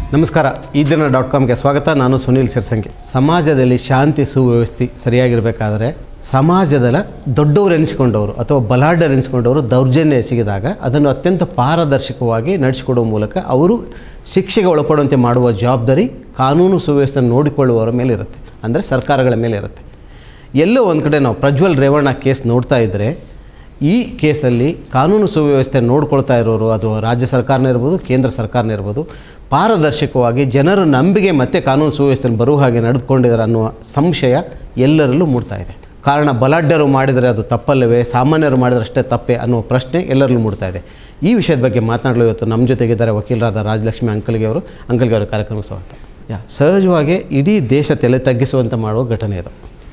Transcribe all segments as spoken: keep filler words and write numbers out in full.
ನಮಸ್ಕಾರ ಈ ದಿನ ಡಾಟ್ ಕಾಮ್ಗೆ ಸ್ವಾಗತ. ನಾನು ಸುನೀಲ್ ಸಿರ್ಸಂಗಿ. ಸಮಾಜದಲ್ಲಿ ಶಾಂತಿ ಸುವ್ಯವಸ್ಥೆ ಸರಿಯಾಗಿರಬೇಕಾದ್ರೆ ಸಮಾಜದ ದೊಡ್ಡವರು ಎನಿಸಿಕೊಂಡವರು ಅಥವಾ ಬಲಾಢ್ಯರು ಎನಿಸಿಕೊಂಡವರು ದೌರ್ಜನ್ಯ ಎಸಗಿದಾಗ ಅದನ್ನು ಅತ್ಯಂತ ಪಾರದರ್ಶಕವಾಗಿ ನಡೆಸಿಕೊಡುವ ಮೂಲಕ ಅವರು ಶಿಕ್ಷೆಗೆ ಒಳಪಡುವಂತೆ ಮಾಡುವ ಜವಾಬ್ದಾರಿ ಕಾನೂನು ಸುವ್ಯವಸ್ಥೆಯನ್ನು ನೋಡಿಕೊಳ್ಳುವವರ ಮೇಲೆ ಇರುತ್ತೆ, ಅಂದರೆ ಸರ್ಕಾರಗಳ ಮೇಲೆ ಇರುತ್ತೆ. ಎಲ್ಲೋ ಒಂದು ಕಡೆ ನಾವು ಪ್ರಜ್ವಲ್ ರೇವಣ್ಣ ಕೇಸ್ ನೋಡ್ತಾ ಇದ್ದರೆ ಈ ಕೇಸಲ್ಲಿ ಕಾನೂನು ಸುವ್ಯವಸ್ಥೆ ನೋಡ್ಕೊಳ್ತಾ ಇರೋರು ಅದು ರಾಜ್ಯ ಸರ್ಕಾರನೇ ಇರ್ಬೋದು, ಕೇಂದ್ರ ಸರ್ಕಾರನೇ ಇರ್ಬೋದು, ಪಾರದರ್ಶಕವಾಗಿ ಜನರ ನಂಬಿಕೆ ಮತ್ತು ಕಾನೂನು ಸುವ್ಯವಸ್ಥೆಯನ್ನು ಬರುವ ಹಾಗೆ ನಡೆದುಕೊಂಡಿದ್ದಾರೆ ಅನ್ನುವ ಸಂಶಯ ಎಲ್ಲರಲ್ಲೂ ಮೂಡ್ತಾ ಇದೆ. ಕಾರಣ ಬಲಾಢ್ಯರು ಮಾಡಿದರೆ ಅದು ತಪ್ಪಲ್ಲವೇ, ಸಾಮಾನ್ಯರು ಮಾಡಿದರೆ ಅಷ್ಟೇ ತಪ್ಪೇ ಅನ್ನುವ ಪ್ರಶ್ನೆ ಎಲ್ಲರಲ್ಲೂ ಮೂಡ್ತಾ ಇದೆ. ಈ ವಿಷಯದ ಬಗ್ಗೆ ಮಾತನಾಡಲು ಇವತ್ತು ನಮ್ಮ ಜೊತೆಗಿದ್ದಾರೆ ವಕೀಲರಾದ ರಾಜಲಕ್ಷ್ಮಿ ಅಂಕಲ್ಗೆ ಅವರು. ಅಂಕಲ್ಗೆ ಅವರ ಕಾರ್ಯಕ್ರಮ ಸ್ವಾಗತ. ಯಾ ಸಹಜವಾಗಿ ಇಡೀ ದೇಶ ತಲೆ ತಗ್ಗಿಸುವಂತೆ ಮಾಡುವ ಘಟನೆ ಇದು.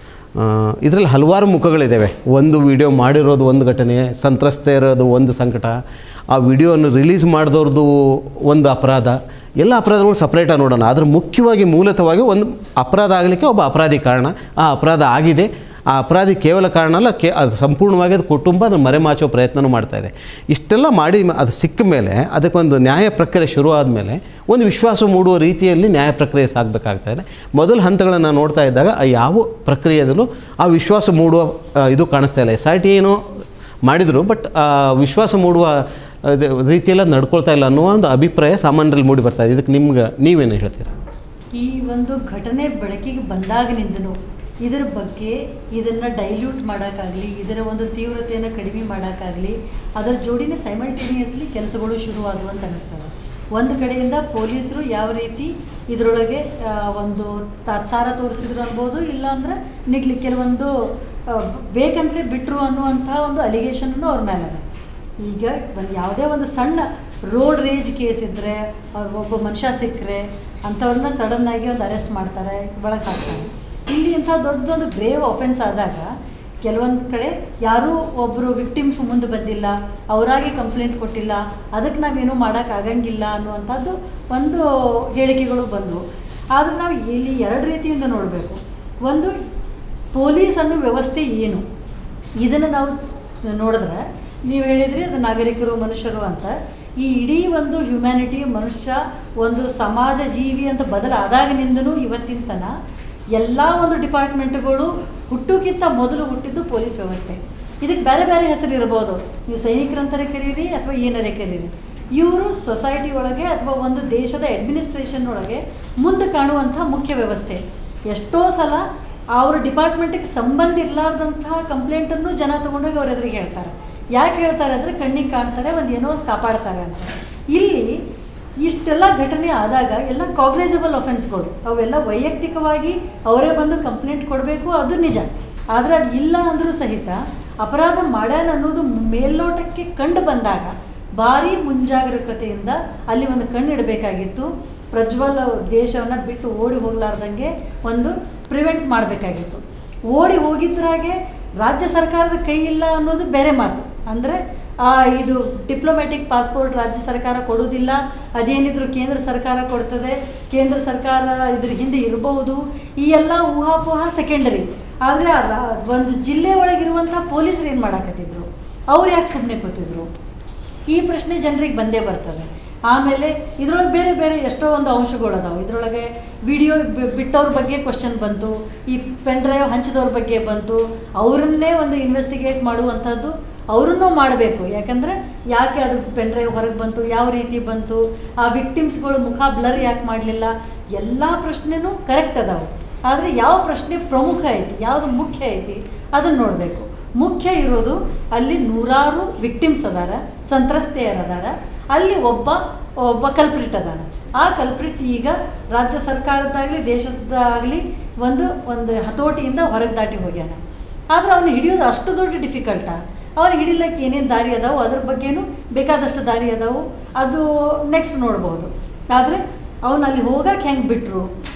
ಇದರಲ್ಲಿ ಹಲವಾರು ಮುಖಗಳಿದ್ದಾವೆ. ಒಂದು ವಿಡಿಯೋ ಮಾಡಿರೋದು ಒಂದು ಘಟನೆ, ಸಂತ್ರಸ್ತೆ ಇರೋದು ಒಂದು ಸಂಕಟ, ಆ ವಿಡಿಯೋವನ್ನು ರಿಲೀಸ್ ಮಾಡಿದವ್ರದ್ದು ಒಂದು ಅಪರಾಧ, ಎಲ್ಲ ಅಪರಾಧಗಳು ಸಪ್ರೇಟಾಗಿ ನೋಡೋಣ. ಆದರೆ ಮುಖ್ಯವಾಗಿ ಮೂಲತವಾಗಿ ಒಂದು ಅಪರಾಧ ಆಗಲಿಕ್ಕೆ ಒಬ್ಬ ಅಪರಾಧಿ ಕಾರಣ, ಆ ಅಪರಾಧ ಆಗಿದೆ, ಆ ಅಪರಾಧಿ ಕೇವಲ ಕಾರಣ ಅಲ್ಲ, ಕೇ ಅದು ಸಂಪೂರ್ಣವಾಗಿ ಅದು ಕುಟುಂಬ ಅದನ್ನು ಮರೆಮಾಚುವ ಪ್ರಯತ್ನವೂ ಮಾಡ್ತಾಯಿದೆ. ಇಷ್ಟೆಲ್ಲ ಮಾಡಿ ಅದು ಸಿಕ್ಕ ಮೇಲೆ ಅದಕ್ಕೊಂದು ನ್ಯಾಯ ಪ್ರಕ್ರಿಯೆ ಶುರು ಆದಮೇಲೆ ಒಂದು ವಿಶ್ವಾಸ ಮೂಡುವ ರೀತಿಯಲ್ಲಿ ನ್ಯಾಯ ಪ್ರಕ್ರಿಯೆ ಸಾಗಬೇಕಾಗ್ತಾಯಿದೆ. ಮೊದಲ ಹಂತಗಳನ್ನು ನೋಡ್ತಾ ಇದ್ದಾಗ ಯಾವ ಪ್ರಕ್ರಿಯೆಯಲ್ಲೂ ಆ ವಿಶ್ವಾಸ ಮೂಡುವ ಇದು ಕಾಣಿಸ್ತಾ ಇಲ್ಲ. ಎಸ್ ಐ ಟಿ ಏನೋ ಮಾಡಿದರು, ಬಟ್ ವಿಶ್ವಾಸ ಮೂಡುವ ರೀತಿಯೆಲ್ಲ ನಡ್ಕೊಳ್ತಾ ಇಲ್ಲ ಅನ್ನುವ ಒಂದು ಅಭಿಪ್ರಾಯ ಸಾಮಾನ್ಯರಲ್ಲಿ ಮೂಡಿ ಬರ್ತಾಯಿದೆ. ಇದಕ್ಕೆ ನಿಮ್ಗೆ ನೀವೇನು ಹೇಳ್ತೀರಾ? ಈ ಒಂದು ಘಟನೆ ಬೆಳಕಿಗೆ ಬಂದಾಗಿನಿಂದಲೂ ಇದರ ಬಗ್ಗೆ ಇದನ್ನು ಡೈಲ್ಯೂಟ್ ಮಾಡೋಕ್ಕಾಗಲಿ, ಇದರ ಒಂದು ತೀವ್ರತೆಯನ್ನು ಕಡಿಮೆ ಮಾಡೋಕ್ಕಾಗಲಿ, ಅದರ ಜೋಡಿನೇ ಸೈಮಲ್ಟೇನಿಯಸ್ಲಿ ಕೆಲಸಗಳು ಶುರುವಾದವು ಅಂತ ಅನ್ನಿಸ್ತವೆ. ಒಂದು ಕಡೆಯಿಂದ ಪೊಲೀಸರು ಯಾವ ರೀತಿ ಇದರೊಳಗೆ ಒಂದು ತಾತ್ಸಾರ ತೋರಿಸಿದ್ರು ಅನ್ಬೋದು, ಇಲ್ಲಾಂದ್ರೆ ನಿಗ್ಲಿ ಕೆಲವೊಂದು ಬೇಕಂತಲೇ ಬಿಟ್ಟರು ಅನ್ನುವಂಥ ಒಂದು ಅಲಿಗೇಷನ್ನು ಅವ್ರ ಮೇಲೆ ಅದ. ಈಗ ಒಂದು ಯಾವುದೇ ಒಂದು ಸಣ್ಣ ರೋಡ್ ರೇಜ್ ಕೇಸ್ ಇದ್ದರೆ ಒಬ್ಬ ಮನುಷ್ಯ ಸಿಕ್ಕರೆ ಅಂಥವ್ರನ್ನ ಸಡನ್ನಾಗಿ ಒಂದು ಅರೆಸ್ಟ್ ಮಾಡ್ತಾರೆ, ಒಳಗೆ ಹಾಕ್ತಾರೆ. ಇಲ್ಲಿ ಇಂಥ ದೊಡ್ಡದೊಂದು ಗ್ರೇವ್ ಅಫೆನ್ಸ್ ಆದಾಗ ಕೆಲವೊಂದು ಕಡೆ ಯಾರೂ ಒಬ್ಬರು ವಿಕ್ಟಿಮ್ಸ್ ಮುಂದೆ ಬಂದಿಲ್ಲ, ಅವರಾಗಿ ಕಂಪ್ಲೇಂಟ್ ಕೊಟ್ಟಿಲ್ಲ, ಅದಕ್ಕೆ ನಾವೇನೂ ಮಾಡೋಕ್ಕಾಗಂಗಿಲ್ಲ ಅನ್ನುವಂಥದ್ದು ಒಂದು ಹೇಳಿಕೆಗಳು ಬಂದವು. ಆದರೆ ನಾವು ಇಲ್ಲಿ ಎರಡು ರೀತಿಯಿಂದ ನೋಡಬೇಕು. ಒಂದು, ಪೊಲೀಸ್ ಅನ್ನೋ ವ್ಯವಸ್ಥೆ ಏನು, ಇದನ್ನು ನಾವು ನೋಡಿದ್ರೆ ನೀವು ಹೇಳಿದ್ರಿ ಅದು ನಾಗರಿಕರು ಮನುಷ್ಯರು ಅಂತ. ಈ ಇಡೀ ಒಂದು ಹ್ಯುಮ್ಯಾನಿಟಿ ಮನುಷ್ಯ ಒಂದು ಸಮಾಜ ಜೀವಿ ಅಂತ ಬದಲಾದಾಗಿನಿಂದನೂ ಇವತ್ತಿನ ತನ ಎಲ್ಲ ಒಂದು ಡಿಪಾರ್ಟ್ಮೆಂಟ್ಗಳು ಹುಟ್ಟೋಕ್ಕಿಂತ ಮೊದಲು ಹುಟ್ಟಿದ್ದು ಪೊಲೀಸ್ ವ್ಯವಸ್ಥೆ. ಇದಕ್ಕೆ ಬೇರೆ ಬೇರೆ ಹೆಸರು ಇರ್ಬೋದು, ನೀವು ಸೈನಿಕರಂತಾರೆ ಕರೀರಿ ಅಥವಾ ಏನಾರೇ ಕರೀರಿ. ಇವರು ಸೊಸೈಟಿ ಒಳಗೆ ಅಥವಾ ಒಂದು ದೇಶದ ಅಡ್ಮಿನಿಸ್ಟ್ರೇಷನ್ ಒಳಗೆ ಮುಂದೆ ಕಾಣುವಂಥ ಮುಖ್ಯ ವ್ಯವಸ್ಥೆ. ಎಷ್ಟೋ ಸಲ ಅವ್ರ ಡಿಪಾರ್ಟ್ಮೆಂಟಿಗೆ ಸಂಬಂಧ ಇರಲಾರ್ದಂತಹ ಕಂಪ್ಲೇಂಟನ್ನು ಜನ ತೊಗೊಂಡೋಗಿ ಅವ್ರ ಎದುರಿಗೆ ಹೇಳ್ತಾರೆ. ಯಾಕೆ ಹೇಳ್ತಾರೆ ಅಂದರೆ ಕಣ್ಣಿಗೆ ಕಾಣ್ತಾರೆ, ಒಂದು ಏನೋ ಕಾಪಾಡ್ತಾರೆ ಅಂತ. ಇಲ್ಲಿ ಇಷ್ಟೆಲ್ಲ ಘಟನೆ ಆದಾಗ ಎಲ್ಲ ಕಾಗ್ನೈಸಬಲ್ ಅಫೆನ್ಸ್ಗಳು, ಅವೆಲ್ಲ ವೈಯಕ್ತಿಕವಾಗಿ ಅವರೇ ಬಂದು ಕಂಪ್ಲೇಂಟ್ ಕೊಡಬೇಕು, ಅದು ನಿಜ. ಆದರೆ ಅದು ಇಲ್ಲ ಅಂದರೂ ಸಹಿತ ಅಪರಾಧ ಮಾಡ್ಯಾನ ಅನ್ನೋದು ಮೇಲ್ನೋಟಕ್ಕೆ ಕಂಡು ಬಂದಾಗ ಭಾರಿ ಮುಂಜಾಗರೂಕತೆಯಿಂದ ಅಲ್ಲಿ ಒಂದು ಕಣ್ಣಿಡಬೇಕಾಗಿತ್ತು. ಪ್ರಜ್ವಲ್ ದೇಶವನ್ನು ಬಿಟ್ಟು ಓಡಿ ಹೋಗಲಾರ್ದಂಗೆ ಒಂದು ಪ್ರಿವೆಂಟ್ ಮಾಡಬೇಕಾಗಿತ್ತು. ಓಡಿ ಹೋಗಿದ್ರಾಗೆ ರಾಜ್ಯ ಸರ್ಕಾರದ ಕೈ ಇಲ್ಲ ಅನ್ನೋದು ಬೇರೆ ಮಾತು. ಅಂದರೆ ಇದು ಡಿಪ್ಲೊಮ್ಯಾಟಿಕ್ ಪಾಸ್ಪೋರ್ಟ್ ರಾಜ್ಯ ಸರ್ಕಾರ ಕೊಡೋದಿಲ್ಲ, ಅದೇನಿದ್ರು ಕೇಂದ್ರ ಸರ್ಕಾರ ಕೊಡ್ತದೆ, ಕೇಂದ್ರ ಸರ್ಕಾರ ಇದ್ರ ಹಿಂದೆ ಇರಬಹುದು, ಈ ಎಲ್ಲ ಊಹಾಪೋಹ ಸೆಕೆಂಡರಿ. ಆದರೆ ಒಂದು ಜಿಲ್ಲೆ ಒಳಗಿರುವಂಥ ಪೊಲೀಸರು ಏನು ಮಾಡಾಕತ್ತಿದ್ರು, ಅವ್ರು ಯಾಕೆ ಸುಮ್ಮನೆ ಕೂತಿದ್ರು, ಈ ಪ್ರಶ್ನೆ ಜನರಿಗೆ ಬಂದೇ ಬರ್ತದೆ. ಆಮೇಲೆ ಇದರೊಳಗೆ ಬೇರೆ ಬೇರೆ ಎಷ್ಟೋ ಒಂದು ಅಂಶಗಳು ಅದಾವೆ. ಇದರೊಳಗೆ ವಿಡಿಯೋ ಬಿಟ್ಟವ್ರ ಬಗ್ಗೆ ಕ್ವಶನ್ ಬಂತು, ಈ ಪೆನ್ ಡ್ರೈವ್ ಹಂಚಿದವ್ರ ಬಗ್ಗೆ ಬಂತು, ಅವರನ್ನೇ ಒಂದು ಇನ್ವೆಸ್ಟಿಗೇಟ್ ಮಾಡುವಂಥದ್ದು ಅವರನ್ನೂ ಮಾಡಬೇಕು. ಯಾಕಂದರೆ ಯಾಕೆ ಅದು ಪೆನ್ ಡ್ರೈವ್ ಹೊರಗೆ ಬಂತು, ಯಾವ ರೀತಿ ಬಂತು, ಆ ವಿಕ್ಟಿಮ್ಸ್ಗಳು ಮುಖ ಬ್ಲರ್ ಯಾಕೆ ಮಾಡಲಿಲ್ಲ, ಎಲ್ಲ ಪ್ರಶ್ನೆನೂ ಕರೆಕ್ಟ್ ಅದಾವೆ. ಆದರೆ ಯಾವ ಪ್ರಶ್ನೆ ಪ್ರಮುಖ ಐತಿ, ಯಾವುದು ಮುಖ್ಯ ಐತಿ ಅದನ್ನು ನೋಡಬೇಕು. ಮುಖ್ಯ ಇರೋದು ಅಲ್ಲಿ ನೂರಾರು ವಿಕ್ಟಿಮ್ಸ್ ಅದಾರ, ಸಂತ್ರಸ್ತೆಯರದಾರ, ಅಲ್ಲಿ ಒಬ್ಬ ಒಬ್ಬ ಕಲ್ಪ್ರಿಟ್ ಅದಾನ. ಆ ಕಲ್ಪ್ರಿಟ್ ಈಗ ರಾಜ್ಯ ಸರ್ಕಾರದ್ದಾಗಲಿ ದೇಶದ್ದಾಗಲಿ ಒಂದು ಒಂದು ಹತೋಟಿಯಿಂದ ಹೊರಗೆ ದಾಟಿ ಹೋಗ್ಯಾನ. ಆದರೆ ಅವನು ಹಿಡಿಯೋದು ಅಷ್ಟು ದೊಡ್ಡ ಡಿಫಿಕಲ್ಟ. ಅವನು ಹಿಡಿಲಿಕ್ಕೆ ಏನೇನು ದಾರಿ ಅದಾವೆ ಅದ್ರ ಬಗ್ಗೆನೂ ಬೇಕಾದಷ್ಟು ದಾರಿ ಅದಾವೆ, ಅದು ನೆಕ್ಸ್ಟ್ ನೋಡ್ಬೋದು. ಆದರೆ ಅವನು ಅಲ್ಲಿ ಹೋಗಕ್ಕೆ ಹೆಂಗೆ ಬಿಟ್ಟರು,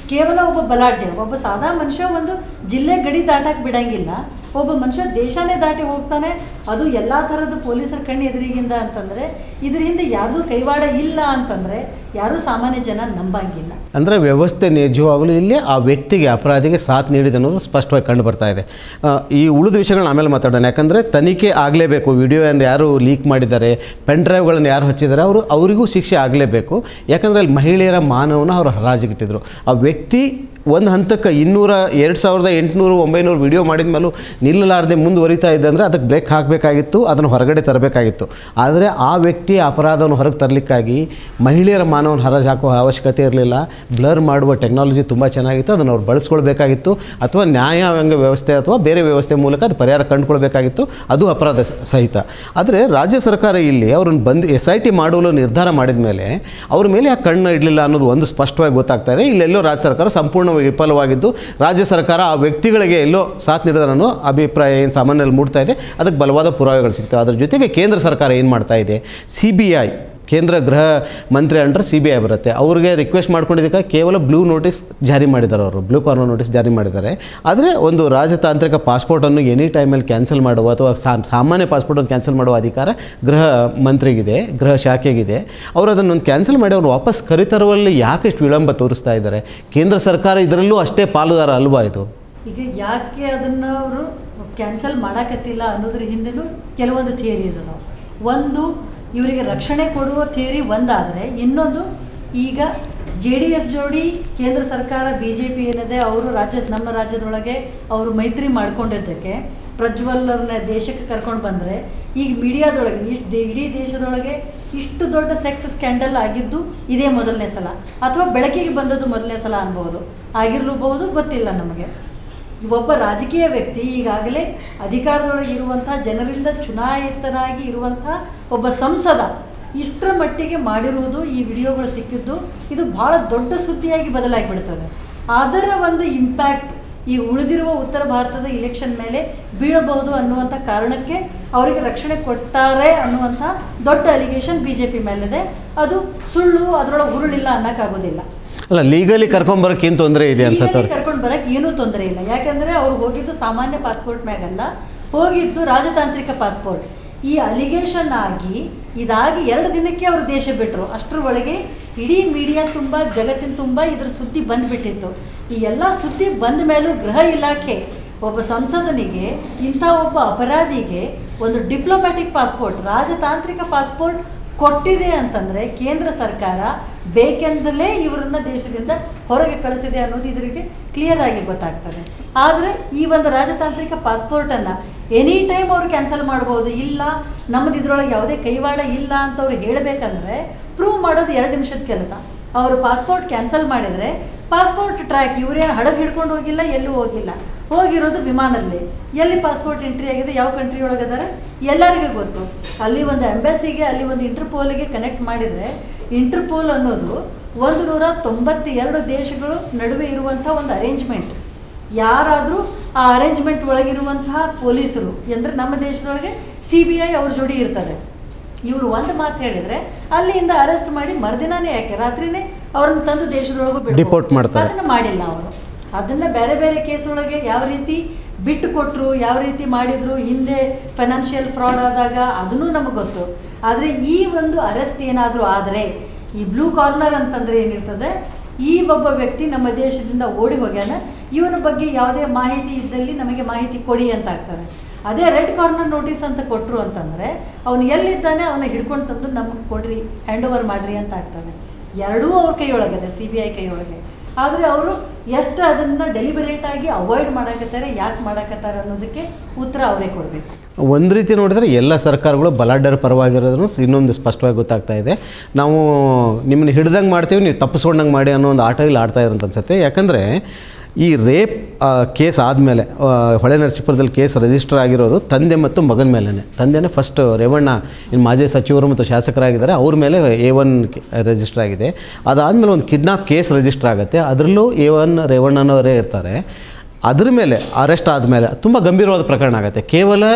ಕೇವಲ ಒಬ್ಬ ಬಲಾಢ್ಯ ಒಬ್ಬ ಸಾದಾ ಮನುಷ್ಯ ಒಂದು ಜಿಲ್ಲೆ ಗಡಿ ದಾಟಕ್ಕೆ ಬಿಡಂಗಿಲ್ಲ, ಒಬ್ಬ ಮನುಷ್ಯ ದೇಶನೇ ದಾಟಿ ಹೋಗ್ತಾನೆ, ಅದು ಎಲ್ಲ ಥರದ ಪೊಲೀಸರ ಕಣ್ಣು ಎದುರಿಗಿಂದ ಅಂತಂದರೆ ಇದ್ರ ಹಿಂದೆ ಯಾರ್ದು ಕೈವಾಡ ಇಲ್ಲ ಅಂತಂದರೆ ಯಾರೂ ಸಾಮಾನ್ಯ ಜನ ನಂಬಂಗಿಲ್ಲ. ಅಂದರೆ ವ್ಯವಸ್ಥೆ ನಿಜವಾಗಲೂ ಇಲ್ಲಿ ಆ ವ್ಯಕ್ತಿಗೆ ಅಪರಾಧಿಗೆ ಸಾಥ್ ನೀಡಿದೆ ಅನ್ನೋದು ಸ್ಪಷ್ಟವಾಗಿ ಕಂಡು ಬರ್ತಾ ಇದೆ. ಈ ಉಳಿದ ವಿಷಯಗಳನ್ನ ಆಮೇಲೆ ಮಾತಾಡೋಣ. ಯಾಕಂದರೆ ತನಿಖೆ ಆಗಲೇಬೇಕು. ವಿಡಿಯೋಯನ್ನು ಯಾರು ಲೀಕ್ ಮಾಡಿದ್ದಾರೆ, ಪೆನ್ ಡ್ರೈವ್ಗಳನ್ನು ಯಾರು ಹಚ್ಚಿದ್ದಾರೆ ಅವರು ಅವರಿಗೂ ಶಿಕ್ಷೆ ಆಗಲೇಬೇಕು. ಯಾಕಂದರೆ ಅಲ್ಲಿ ಮಹಿಳೆಯರ ಮಾನವನ್ನ ಅವರು ಹರಾಜಿಗಿಟ್ಟಿದ್ರು. ಆ ವ್ಯಕ್ತಿ ಒಂದು ಹಂತಕ್ಕೆ ಇನ್ನೂರ ಎರಡು ಸಾವಿರದ ಎಂಟುನೂರು ಒಂಬೈನೂರು ವಿಡಿಯೋ ಮಾಡಿದ ಮೇಲೂ ನಿಲ್ಲಲಾರದೆ ಮುಂದುವರಿತಾ ಇದೆ ಅಂದರೆ ಅದಕ್ಕೆ ಬ್ರೇಕ್ ಹಾಕಬೇಕಾಗಿತ್ತು, ಅದನ್ನು ಹೊರಗಡೆ ತರಬೇಕಾಗಿತ್ತು. ಆದರೆ ಆ ವ್ಯಕ್ತಿ ಅಪರಾಧವನ್ನು ಹೊರಗೆ ತರಲಿಕ್ಕಾಗಿ ಮಹಿಳೆಯರ ಮಾನವನ ಹರಾಜು ಹಾಕುವ ಅವಶ್ಯಕತೆ ಇರಲಿಲ್ಲ. ಬ್ಲರ್ ಮಾಡುವ ಟೆಕ್ನಾಲಜಿ ತುಂಬ ಚೆನ್ನಾಗಿತ್ತು, ಅದನ್ನು ಅವ್ರು ಬಳಸ್ಕೊಳ್ಬೇಕಾಗಿತ್ತು, ಅಥವಾ ನ್ಯಾಯಾಂಗ ವ್ಯವಸ್ಥೆ ಅಥವಾ ಬೇರೆ ವ್ಯವಸ್ಥೆ ಮೂಲಕ ಅದು ಪರಿಹಾರ ಕಂಡುಕೊಳ್ಬೇಕಾಗಿತ್ತು. ಅದು ಅಪರಾಧ ಸಹಿತ. ಆದರೆ ರಾಜ್ಯ ಸರ್ಕಾರ ಇಲ್ಲಿ ಅವ್ರನ್ನ ಬಂದು ಎಸ್ ಐ ಟಿ ಮಾಡಲು ನಿರ್ಧಾರ ಮಾಡಿದ ಮೇಲೆ ಅವ್ರ ಮೇಲೆ ಯಾಕೆ ಕಣ್ಣು ಇಡಲಿಲ್ಲ ಅನ್ನೋದು ಒಂದು ಸ್ಪಷ್ಟವಾಗಿ ಗೊತ್ತಾಗ್ತಾ ಇದೆ. ಇಲ್ಲೆಲ್ಲೋ ರಾಜ್ಯ ಸರ್ಕಾರ ಸಂಪೂರ್ಣ ವಿಫಲವಾಗಿದ್ದು ರಾಜ್ಯ ಸರ್ಕಾರ ಆ ವ್ಯಕ್ತಿಗಳಿಗೆ ಎಲ್ಲೋ ಸಾಥ್ ನೀಡಿದ್ರೆ ಅನ್ನೋ ಅಭಿಪ್ರಾಯ ಏನು ಸಾಮಾನ್ಯದಲ್ಲಿ ಮೂಡ್ತಾ ಇದೆ. ಅದಕ್ಕೆ ಬಲವಾದ ಪುರಾವೆಗಳು ಸಿಗ್ತವೆ. ಅದ್ರ ಜೊತೆಗೆ ಕೇಂದ್ರ ಸರ್ಕಾರ ಏನು ಮಾಡ್ತಾ ಇದೆ, ಸಿ ಬಿ ಐ ಕೇಂದ್ರ ಗೃಹ ಮಂತ್ರಿ ಅಂಡರ್ ಸಿ ಬಿ ಐ ಬರುತ್ತೆ, ಅವ್ರಿಗೆ ರಿಕ್ವೆಸ್ಟ್ ಮಾಡ್ಕೊಂಡಿದ್ದಕ್ಕೆ ಕೇವಲ ಬ್ಲೂ ನೋಟಿಸ್ ಜಾರಿ ಮಾಡಿದ್ದಾರೆ. ಅವರು ಬ್ಲೂ ಕಾರ್ನರ್ ನೋಟಿಸ್ ಜಾರಿ ಮಾಡಿದ್ದಾರೆ. ಆದರೆ ಒಂದು ರಾಜತಾಂತ್ರಿಕ ಪಾಸ್ಪೋರ್ಟನ್ನು ಎನಿ ಟೈಮಲ್ಲಿ ಕ್ಯಾನ್ಸಲ್ ಮಾಡುವ ಅಥವಾ ಸಾಮಾನ್ಯ ಪಾಸ್ಪೋರ್ಟನ್ನು ಕ್ಯಾನ್ಸಲ್ ಮಾಡುವ ಅಧಿಕಾರ ಗೃಹ ಮಂತ್ರಿಗಿದೆ, ಗೃಹ ಶಾಖೆಗಿದೆ. ಅವರು ಅದನ್ನು ಒಂದು ಕ್ಯಾನ್ಸಲ್ ಮಾಡಿ ಅವ್ರು ವಾಪಸ್ ಕರೆತರುವಲ್ಲಿ ಯಾಕೆ ಇಷ್ಟು ವಿಳಂಬ ತೋರಿಸ್ತಾ ಇದ್ದಾರೆ? ಕೇಂದ್ರ ಸರ್ಕಾರ ಇದರಲ್ಲೂ ಅಷ್ಟೇ ಪಾಲುದಾರ ಅಲ್ವಾ ಇದು? ಈಗ ಯಾಕೆ ಅದನ್ನು ಅವರು ಕ್ಯಾನ್ಸಲ್ ಮಾಡೋಕತ್ತಿಲ್ಲ ಅನ್ನೋದ್ರ ಹಿಂದೆನೂ ಕೆಲವೊಂದು ಥಿಯರೀಸ್ ಅದಾವೆ. ಒಂದು, ಇವರಿಗೆ ರಕ್ಷಣೆ ಕೊಡುವ ಥಿಯರಿ ಒಂದಾದರೆ, ಇನ್ನೊಂದು ಈಗ ಜೆ ಡಿ ಎಸ್ ಜೋಡಿ ಕೇಂದ್ರ ಸರ್ಕಾರ ಬಿ ಜೆ ಪಿ ಏನಿದೆ ಅವರು ರಾಜ್ಯದ ನಮ್ಮ ರಾಜ್ಯದೊಳಗೆ ಅವರು ಮೈತ್ರಿ ಮಾಡ್ಕೊಂಡಿದ್ದಕ್ಕೆ ಪ್ರಜ್ವಲ್ಲರನ್ನ ದೇಶಕ್ಕೆ ಕರ್ಕೊಂಡು ಬಂದರೆ ಈಗ ಮೀಡಿಯಾದೊಳಗೆ ಇಷ್ಟು ಇಡೀ ದೇಶದೊಳಗೆ ಇಷ್ಟು ದೊಡ್ಡ ಸೆಕ್ಸ್ ಸ್ಕ್ಯಾಂಡಲ್ ಆಗಿದ್ದು ಇದೇ ಮೊದಲನೇ ಸಲ, ಅಥವಾ ಬೆಳಕಿಗೆ ಬಂದದ್ದು ಮೊದಲನೇ ಸಲ ಅನ್ಬೋದು, ಆಗಿರಲೂಬಹುದು, ಗೊತ್ತಿಲ್ಲ ನಮಗೆ. ಒಬ್ಬ ರಾಜಕೀಯ ವ್ಯಕ್ತಿ ಈಗಾಗಲೇ ಅಧಿಕಾರದೊಳಗೆ ಇರುವಂಥ ಜನರಿಂದ ಚುನಾಯಿತನಾಗಿ ಇರುವಂಥ ಒಬ್ಬ ಸಂಸದ ಇಷ್ಟರ ಮಟ್ಟಿಗೆ ಮಾಡಿರುವುದು, ಈ ವಿಡಿಯೋಗಳು ಸಿಕ್ಕಿದ್ದು ಇದು ಭಾಳ ದೊಡ್ಡ ಸುದ್ದಿಯಾಗಿ ಬದಲಾಗಿಬಿಡ್ತದೆ. ಅದರ ಒಂದು ಇಂಪ್ಯಾಕ್ಟ್ ಈ ಉಳಿದಿರುವ ಉತ್ತರ ಭಾರತದ ಇಲೆಕ್ಷನ್ ಮೇಲೆ ಬೀಳಬಹುದು ಅನ್ನುವಂಥ ಕಾರಣಕ್ಕೆ ಅವರಿಗೆ ರಕ್ಷಣೆ ಕೊಟ್ಟಾರೆ ಅನ್ನುವಂಥ ದೊಡ್ಡ ಅಲಿಗೇಷನ್ ಬಿ ಜೆ ಪಿ ಮೇಲಿದೆ. ಅದು ಸುಳ್ಳು, ಅದರೊಳಗೆ ಹುರುಳಿಲ್ಲ ಅನ್ನೋಕ್ಕಾಗೋದಿಲ್ಲ. ಅಲ್ಲ, ಲೀಗಲಿ ಕರ್ಕೊಂಬರಕ್ಕೆ ಏನು ತೊಂದರೆ ಇದೆ ಅನ್ಸುತ್ತೆ? ಕರ್ಕೊಂಡು ಬರಕ್ಕೆ ಏನೂ ತೊಂದರೆ ಇಲ್ಲ. ಯಾಕಂದರೆ ಅವ್ರು ಹೋಗಿದ್ದು ಸಾಮಾನ್ಯ ಪಾಸ್ಪೋರ್ಟ್ ಮ್ಯಾಗಲ್ಲ, ಹೋಗಿದ್ದು ರಾಜತಾಂತ್ರಿಕ ಪಾಸ್ಪೋರ್ಟ್. ಈ ಅಲಿಗೇಷನ್ ಆಗಿ ಇದಾಗಿ ಎರಡು ದಿನಕ್ಕೆ ಅವರು ದೇಶ ಬಿಟ್ಟರು. ಅಷ್ಟರ ಒಳಗೆ ಇಡೀ ಮೀಡಿಯಾ ತುಂಬ, ಜಗತ್ತಿನ ತುಂಬ ಇದ್ರ ಸುದ್ದಿ ಬಂದುಬಿಟ್ಟಿತ್ತು. ಈ ಎಲ್ಲ ಸುದ್ದಿ ಬಂದ ಮೇಲೂ ಗೃಹ ಇಲಾಖೆ ಒಬ್ಬ ಸಂಸದನಿಗೆ, ಇಂಥ ಒಬ್ಬ ಅಪರಾಧಿಗೆ ಒಂದು ಡಿಪ್ಲೊಮ್ಯಾಟಿಕ್ ಪಾಸ್ಪೋರ್ಟ್, ರಾಜತಾಂತ್ರಿಕ ಪಾಸ್ಪೋರ್ಟ್ ಕೊಟ್ಟಿದೆ ಅಂತಂದರೆ ಕೇಂದ್ರ ಸರ್ಕಾರ ಬೇಕೆಂದಲೇ ಇವರನ್ನ ದೇಶದಿಂದ ಹೊರಗೆ ಕಳಿಸಿದೆ ಅನ್ನೋದು ಇದರಿಗೆ ಕ್ಲಿಯರ್ ಆಗಿ ಗೊತ್ತಾಗ್ತದೆ. ಆದರೆ ಈ ಒಂದು ರಾಜತಾಂತ್ರಿಕ ಪಾಸ್ಪೋರ್ಟನ್ನು ಎನಿ ಟೈಮ್ ಅವರು ಕ್ಯಾನ್ಸಲ್ ಮಾಡ್ಬೋದು. ಇಲ್ಲ, ನಮ್ಮದು ಇದರೊಳಗೆ ಯಾವುದೇ ಕೈವಾಡ ಇಲ್ಲ ಅಂತ ಅವ್ರು ಹೇಳಬೇಕಂದ್ರೆ ಪ್ರೂವ್ ಮಾಡೋದು ಎರಡು ನಿಮಿಷದ ಕೆಲಸ. ಅವರು ಪಾಸ್ಪೋರ್ಟ್ ಕ್ಯಾನ್ಸಲ್ ಮಾಡಿದರೆ ಪಾಸ್ಪೋರ್ಟ್ ಟ್ರ್ಯಾಕ್, ಇವರೇನು ಹಡಗು ಹಿಡ್ಕೊಂಡು ಹೋಗಿಲ್ಲ, ಎಲ್ಲೂ ಹೋಗಿಲ್ಲ, ಹೋಗಿರೋದು ವಿಮಾನದಲ್ಲಿ. ಎಲ್ಲಿ ಪಾಸ್ಪೋರ್ಟ್ ಎಂಟ್ರಿ ಆಗಿದೆ, ಯಾವ ಕಂಟ್ರಿ ಒಳಗದಾರೆ ಎಲ್ಲರಿಗೂ ಗೊತ್ತು. ಅಲ್ಲಿ ಒಂದು ಎಂಬಸಿಗೆ, ಅಲ್ಲಿ ಒಂದು ಇಂಟರ್ಪೋಲಿಗೆ ಕನೆಕ್ಟ್ ಮಾಡಿದರೆ, ಇಂಟರ್ಪೋಲ್ ಅನ್ನೋದು ಒಂದು ನೂರ ತೊಂಬತ್ತೆರಡು ದೇಶಗಳು ನಡುವೆ ಇರುವಂಥ ಒಂದು ಅರೇಂಜ್ಮೆಂಟ್. ಯಾರಾದರೂ ಆ ಅರೇಂಜ್ಮೆಂಟ್ ಒಳಗಿರುವಂತಹ ಪೊಲೀಸರು ಅಂದರೆ ನಮ್ಮ ದೇಶದೊಳಗೆ ಸಿ ಬಿ ಐ ಅವ್ರ ಜೋಡಿ ಇರ್ತದೆ. ಇವರು ಒಂದು ಮಾತು ಹೇಳಿದರೆ ಅಲ್ಲಿಂದ ಅರೆಸ್ಟ್ ಮಾಡಿ ಮರುದಿನಾನೇ, ಯಾಕೆ ರಾತ್ರಿನೇ ಅವ್ರನ್ನ ತಂದು ದೇಶದೊಳಗೂ ಡಿಪೋರ್ಟ್ ಮಾಡ್ತಾರೆ. ಅದನ್ನು ಮಾಡಿಲ್ಲ ಅವರು. ಅದನ್ನು ಬೇರೆ ಬೇರೆ ಕೇಸ್ ಒಳಗೆ ಯಾವ ರೀತಿ ಬಿಟ್ಟು ಕೊಟ್ಟರು, ಯಾವ ರೀತಿ ಮಾಡಿದರು, ಹಿಂದೆ ಫೈನಾನ್ಷಿಯಲ್ ಫ್ರಾಡ್ ಆದಾಗ ಅದನ್ನೂ ನಮಗೆ ಗೊತ್ತು. ಆದರೆ ಈ ಒಂದು ಅರೆಸ್ಟ್ ಏನಾದರೂ ಆದರೆ, ಈ ಬ್ಲೂ ಕಾರ್ನರ್ ಅಂತಂದರೆ ಏನಿರ್ತದೆ, ಈ ಒಬ್ಬ ವ್ಯಕ್ತಿ ನಮ್ಮ ದೇಶದಿಂದ ಓಡಿ ಹೋಗ್ಯಾನ, ಇವನ ಬಗ್ಗೆ ಯಾವುದೇ ಮಾಹಿತಿ ಇದ್ದಲ್ಲಿ ನಮಗೆ ಮಾಹಿತಿ ಕೊಡಿ ಅಂತ ಆಗ್ತದೆ. ಅದೇ ರೆಡ್ ಕಾರ್ನರ್ ನೋಟಿಸ್ ಅಂತ ಕೊಟ್ಟರು ಅಂತಂದರೆ ಅವನು ಎಲ್ಲಿದ್ದಾನೆ ಅವನ್ನ ಹಿಡ್ಕೊಂಡು ತಂದು ನಮಗೆ ಕೊಡ್ರಿ, ಹ್ಯಾಂಡ್ ಓವರ್ ಮಾಡಿರಿ ಅಂತ ಆಗ್ತದೆ. ಎರಡೂ ಅವ್ರ ಕೈಯೊಳಗಿದೆ, ಸಿ ಬಿ ಐ ಕೈಯೊಳಗೆ. ಆದರೆ ಅವರು ಎಷ್ಟು ಅದನ್ನು ಡೆಲಿಬರೇಟಾಗಿ ಅವಾಯ್ಡ್ ಮಾಡಕತ್ತಾರೆ, ಯಾಕೆ ಮಾಡಕತ್ತಾರೆ ಅನ್ನೋದಕ್ಕೆ ಉತ್ತರ ಅವರೇ ಕೊಡಬೇಕು. ಒಂದು ರೀತಿ ನೋಡಿದರೆ ಎಲ್ಲ ಸರ್ಕಾರಗಳು ಬಲಾಢ್ಯರ ಪರವಾಗಿರೋದನ್ನು ಇನ್ನೊಂದು ಸ್ಪಷ್ಟವಾಗಿ ಗೊತ್ತಾಗ್ತಾ ಇದೆ. ನಾವು ನಿಮ್ಮನ್ನ ಹಿಡ್ದಂಗೆ ಮಾಡ್ತೀವಿ, ನೀವು ತಪ್ಪಿಸ್ಕೊಂಡಂಗೆ ಮಾಡಿ ಅನ್ನೋ ಒಂದು ಆಟ ಇಲ್ಲಿ ಆಡ್ತಾ ಇರೋಂತ ಅನ್ಸುತ್ತೆ. ಯಾಕಂದರೆ ಈ ರೇಪ್ ಕೇಸ್ ಆದಮೇಲೆ ಹೊಳೆ ನರಸೀಪುರದಲ್ಲಿ ಕೇಸ್ ರಿಜಿಸ್ಟರ್ ಆಗಿರೋದು ತಂದೆ ಮತ್ತು ಮಗನ ಮೇಲೇ. ತಂದೆನೇ ಫಸ್ಟ್ ರೇವಣ್ಣ, ಇನ್ನು ಮಾಜಿ ಸಚಿವರು ಮತ್ತು ಶಾಸಕರಾಗಿದ್ದಾರೆ, ಅವ್ರ ಮೇಲೆ ಎ ಒನ್ ರಿಜಿಸ್ಟರ್ ಆಗಿದೆ. ಅದಾದಮೇಲೆ ಒಂದು ಕಿಡ್ನಾಪ್ ಕೇಸ್ ರಿಜಿಸ್ಟರ್ ಆಗುತ್ತೆ, ಅದರಲ್ಲೂ ಎ ಒನ್ ರೇವಣ್ಣನವರೇ ಇರ್ತಾರೆ. ಅದ್ರ ಮೇಲೆ ಅರೆಸ್ಟ್ ಆದಮೇಲೆ ತುಂಬ ಗಂಭೀರವಾದ ಪ್ರಕರಣ ಆಗುತ್ತೆ. ಕೇವಲ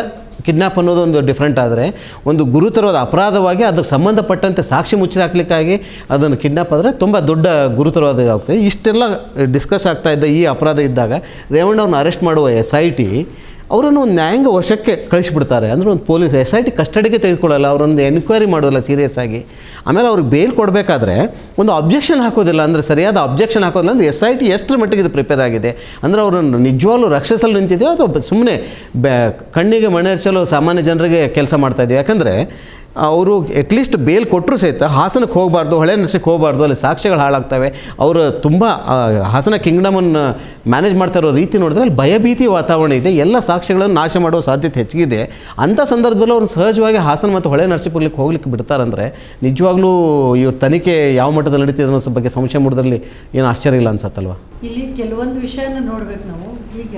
ಕಿಡ್ನ್ಯಾಪ್ ಅನ್ನೋದು ಒಂದು ಡಿಫ್ರೆಂಟ್ ಆದರೆ ಒಂದು ಗುರುತರವಾದ ಅಪರಾಧವಾಗಿ ಅದಕ್ಕೆ ಸಂಬಂಧಪಟ್ಟಂತೆ ಸಾಕ್ಷಿ ಮುಚ್ಚಿ ಹಾಕಲಿಕ್ಕಾಗಿ ಅದನ್ನು ಕಿಡ್ನ್ಯಾಪ್ ಆದರೆ ತುಂಬ ದೊಡ್ಡ ಗುರುತರವಾದ ಆಗ್ತದೆ. ಇಷ್ಟೆಲ್ಲ ಡಿಸ್ಕಸ್ ಆಗ್ತಾ ಇದ್ದ ಈ ಅಪರಾಧ ಇದ್ದಾಗ ರೇವಣ್ಣವ್ರನ್ನ ಅರೆಸ್ಟ್ ಮಾಡುವ ಎಸ್ ಐ ಟಿ ಅವರನ್ನು ಒಂದು ನ್ಯಾಯಾಂಗ ವಶಕ್ಕೆ ಕಳಿಸಿಬಿಡ್ತಾರೆ. ಅಂದರೆ ಒಂದು ಪೊಲೀಸ್ ಎಸ್ ಐ ಟಿ ಕಸ್ಟಡಿಗೆ ತೆಗೆದುಕೊಳ್ಳಲ್ಲ, ಅವರೊಂದು ಎನ್ಕ್ವೈರಿ ಮಾಡೋಲ್ಲ ಸೀರಿಯಸ್ ಆಗಿ. ಆಮೇಲೆ ಅವ್ರಿಗೆ ಬೇಲ್ ಕೊಡಬೇಕಾದ್ರೆ ಒಂದು ಅಬ್ಜೆಕ್ಷನ್ ಹಾಕೋದಿಲ್ಲ, ಅಂದರೆ ಸರಿಯಾದ ಅಬ್ಜೆಕ್ಷನ್ ಹಾಕೋದಿಲ್ಲ. ಅಂದರೆ ಎಸ್ ಐ ಟಿ ಎಷ್ಟರ ಮಟ್ಟಿಗೆ ಇದು ಪ್ರಿಪೇರ್ ಆಗಿದೆ ಅಂದರೆ ಅವರನ್ನು ನಿಜವಾಗ್ಲೂ ರಕ್ಷಿಸಲು ನಿಂತಿದೆಯೋ ಅಥವಾ ಸುಮ್ಮನೆ ಬೆ ಕಣ್ಣಿಗೆ ಮಣ್ಣೆರಚಲು ಸಾಮಾನ್ಯ ಜನರಿಗೆ ಕೆಲಸ ಮಾಡ್ತಾಯಿದ್ದೀವಿ. ಯಾಕಂದರೆ ಅವರು ಅಟ್ಲೀಸ್ಟ್ ಬೇಲ್ ಕೊಟ್ಟರು ಸಹಿತ ಹಾಸನಕ್ಕೆ ಹೋಗಬಾರ್ದು, ಹೊಳೆ ನರಸೀಪುರಕ್ಕೆ ಹೋಗಬಾರ್ದು, ಅಲ್ಲಿ ಸಾಕ್ಷ್ಯಗಳು ಹಾಳಾಗ್ತವೆ. ಅವರು ತುಂಬ ಹಾಸನ ಕಿಂಗ್ಡಮನ್ನು ಮ್ಯಾನೇಜ್ ಮಾಡ್ತಾ ಇರೋ ರೀತಿ ನೋಡಿದ್ರೆ ಅಲ್ಲಿ ಭಯಭೀತಿ ವಾತಾವರಣ ಇದೆ, ಎಲ್ಲ ಸಾಕ್ಷ್ಯಗಳನ್ನು ನಾಶ ಮಾಡುವ ಸಾಧ್ಯತೆ ಹೆಚ್ಚಿಗಿದೆ. ಅಂಥ ಸಂದರ್ಭದಲ್ಲಿ ಅವ್ರು ಸಹಜವಾಗಿ ಹಾಸನ ಮತ್ತು ಹೊಳೆ ನರಸೀಪುರಕ್ಕೆ ಹೋಗ್ಲಿಕ್ಕೆ ಬಿಡ್ತಾರಂದರೆ ನಿಜವಾಗ್ಲೂ ಇವ್ರ ತನಿಖೆ ಯಾವ ಮಟ್ಟದಲ್ಲಿ ನಡೀತಿದೆ ಅನ್ನೋ ಬಗ್ಗೆ ಸಂಶಯ ಮೂಡೋದ್ರಲ್ಲಿ ಏನು ಆಶ್ಚರ್ಯ ಇಲ್ಲ ಅನ್ಸತ್ತಲ್ವ. ಇಲ್ಲಿ ಕೆಲವೊಂದು ವಿಷಯನ ನೋಡ್ಬೇಕು ನಾವು. ಈಗ